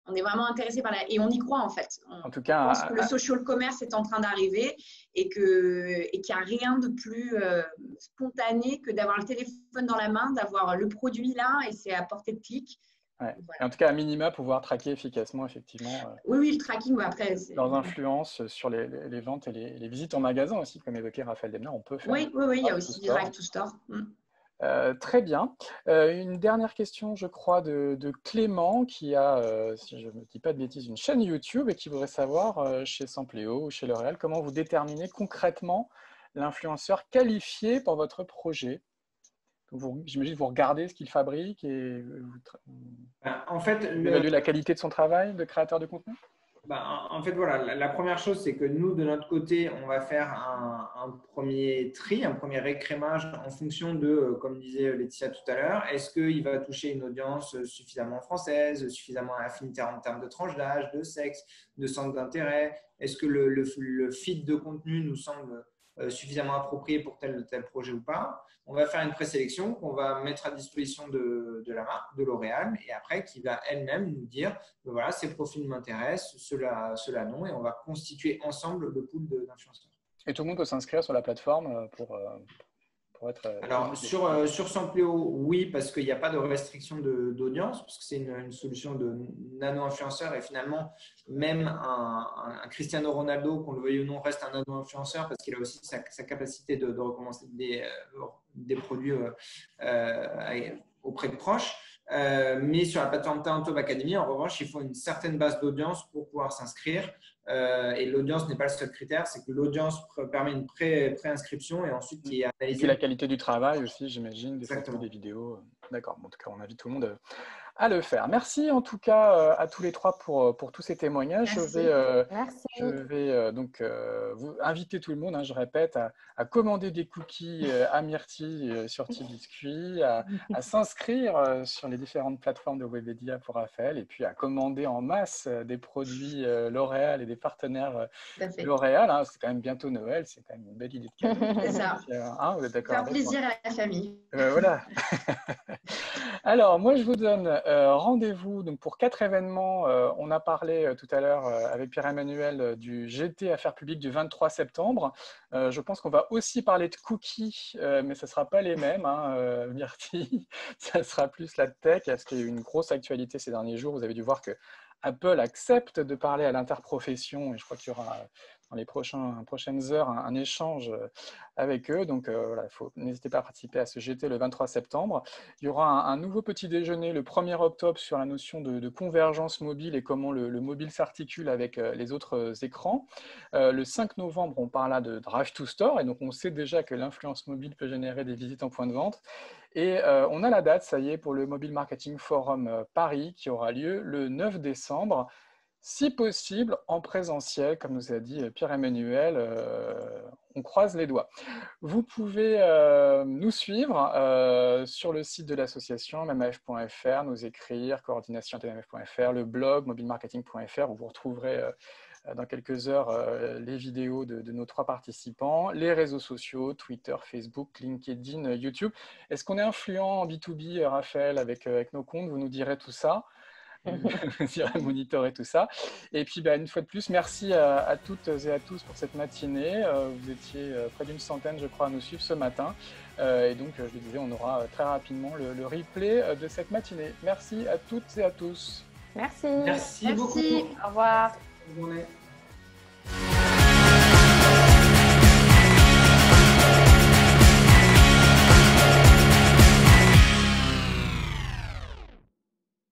on est vraiment intéressé par la… Et on y croit, en fait. On En tout cas, pense à- que le social commerce est en train d'arriver et que, et qu'il n'y a rien de plus euh, spontané que d'avoir le téléphone dans la main, d'avoir le produit là et c'est à portée de clic. ouais. Voilà. Et en tout cas, à minima, pouvoir traquer efficacement, effectivement, euh, Oui, oui, le tracking, ouais, après… c'est- leurs influences sur les, les- les ventes et les, les visites en magasin aussi, comme évoquait Raphaël Demna, on peut faire Oui, oui, oui, il y a drive to aussi du store. drive to store. Mm. Euh, très bien. Euh, une dernière question, je crois, de, de Clément, qui a, euh, si je ne me dis pas de bêtises, une chaîne YouTube et qui voudrait savoir, euh, chez Sampléo ou chez L'Oréal, comment vous déterminez concrètement l'influenceur qualifié pour votre projet. Vous- J'imagine que vous regardez ce qu'il fabrique et vous, tra- Ben, En fait, vous le, évaluez la qualité de son travail de créateur de contenu. Ben, en en fait, voilà, la, la première chose, c'est que nous, de notre côté, on va faire un, un premier tri, un premier écrémage en fonction de, euh, comme disait Laetitia tout à l'heure, est-ce qu'il va toucher une audience suffisamment française, suffisamment affinitaire en termes de tranche d'âge, de sexe, de centre d'intérêt, est-ce que le, le, le feed de contenu nous semble euh, suffisamment approprié pour tel ou tel projet ou pas. On va faire une présélection qu'on va mettre à disposition de, de la marque, de L'Oréal, et après qui va elle-même nous dire voilà, ces profils m'intéressent, ceux-là ceux non, et on va constituer ensemble le pool de- d'influenceurs. Et tout le monde peut s'inscrire sur la plateforme pour, euh, pour être… euh, Alors, édité. sur, euh, sur Sampléo, oui, parce qu'il n'y a pas de restriction de- d'audience, parce que c'est une, une solution de nano-influenceur, et finalement, même un, un- un Cristiano Ronaldo, qu'on le veuille ou non, reste un nano-influenceur, parce qu'il a aussi sa, sa capacité de, de recommencer des, euh, des produits euh, euh, auprès de proches. Euh, mais sur la plateforme Talentop Academy, en revanche, il faut une certaine base d'audience pour pouvoir s'inscrire. Euh, et l'audience n'est pas le seul critère, c'est que l'audience permet une pré- pré-inscription et ensuite qui est Et analysée. puis la qualité du travail aussi, j'imagine, des Exactement. photos, des vidéos. D'accord, bon, en tout cas, on invite tout le monde à le faire. Merci en tout cas euh, à tous les trois pour, pour tous ces témoignages. Merci. Je vais, euh, Merci. je vais euh, donc euh, vous inviter tout le monde, hein, je répète, à, à commander des cookies euh, à Myrtille euh, sur Tibiscuit, à, à s'inscrire euh, sur les différentes plateformes de Webedia pour Raphaël, et puis à commander en masse euh, des produits euh, L'Oréal et des partenaires euh, Tout à fait. L'Oréal. Hein, c'est quand même bientôt Noël, c'est quand même une belle idée de cadeau. C'est ça. Hein, vous êtes d'accord Faire avec moi? plaisir à la famille. Euh, voilà. Alors, moi, je vous donne euh, rendez-vous donc, pour quatre événements. Euh, on a parlé euh, tout à l'heure euh, avec Pierre-Emmanuel euh, du G T Affaires publiques du vingt-trois septembre. Euh, je pense qu'on va aussi parler de cookies, euh, mais ce ne sera pas les mêmes, hein, euh, Myrtille. Ça sera plus la tech, parce qu'il y a eu une grosse actualité ces derniers jours. Vous avez dû voir que Apple accepte de parler à l'interprofession, et je crois qu'il y aura dans les prochains, prochaines heures un, un échange avec eux. Donc euh, voilà, faut, n'hésitez pas à participer à ce G T le vingt-trois septembre. Il y aura un, un nouveau petit déjeuner le premier octobre sur la notion de, de convergence mobile et comment le, le mobile s'articule avec euh, les autres euh, écrans. Euh, le cinq novembre, on parlera de Drive to Store, et donc on sait déjà que l'influence mobile peut générer des visites en point de vente. Et euh, on a la date, ça y est, pour le Mobile Marketing Forum euh, Paris, qui aura lieu le neuf décembre. Si possible, en présentiel, comme nous a dit Pierre-Emmanuel, euh, on croise les doigts. Vous pouvez euh, nous suivre euh, sur le site de l'association m m f point f r, nous écrire coordination t m f point f r, le blog mobile marketing point f r, où vous retrouverez euh, dans quelques heures euh, les vidéos de, de nos trois participants, les réseaux sociaux, Twitter, Facebook, LinkedIn, YouTube. Est-ce qu'on est influent en B deux B, Raphaël, avec, avec nos comptes? Vous nous direz tout ça. Vous irez monitorer tout ça. Et puis, bah, une fois de plus, merci à, à toutes et à tous pour cette matinée. Euh, vous étiez euh, près d'une centaine, je crois, à nous suivre ce matin. Euh, et donc, je le disais, on aura euh, très rapidement le, le replay euh, de cette matinée. Merci à toutes et à tous. Merci. Merci, Merci. beaucoup. Au revoir. Bonne journée.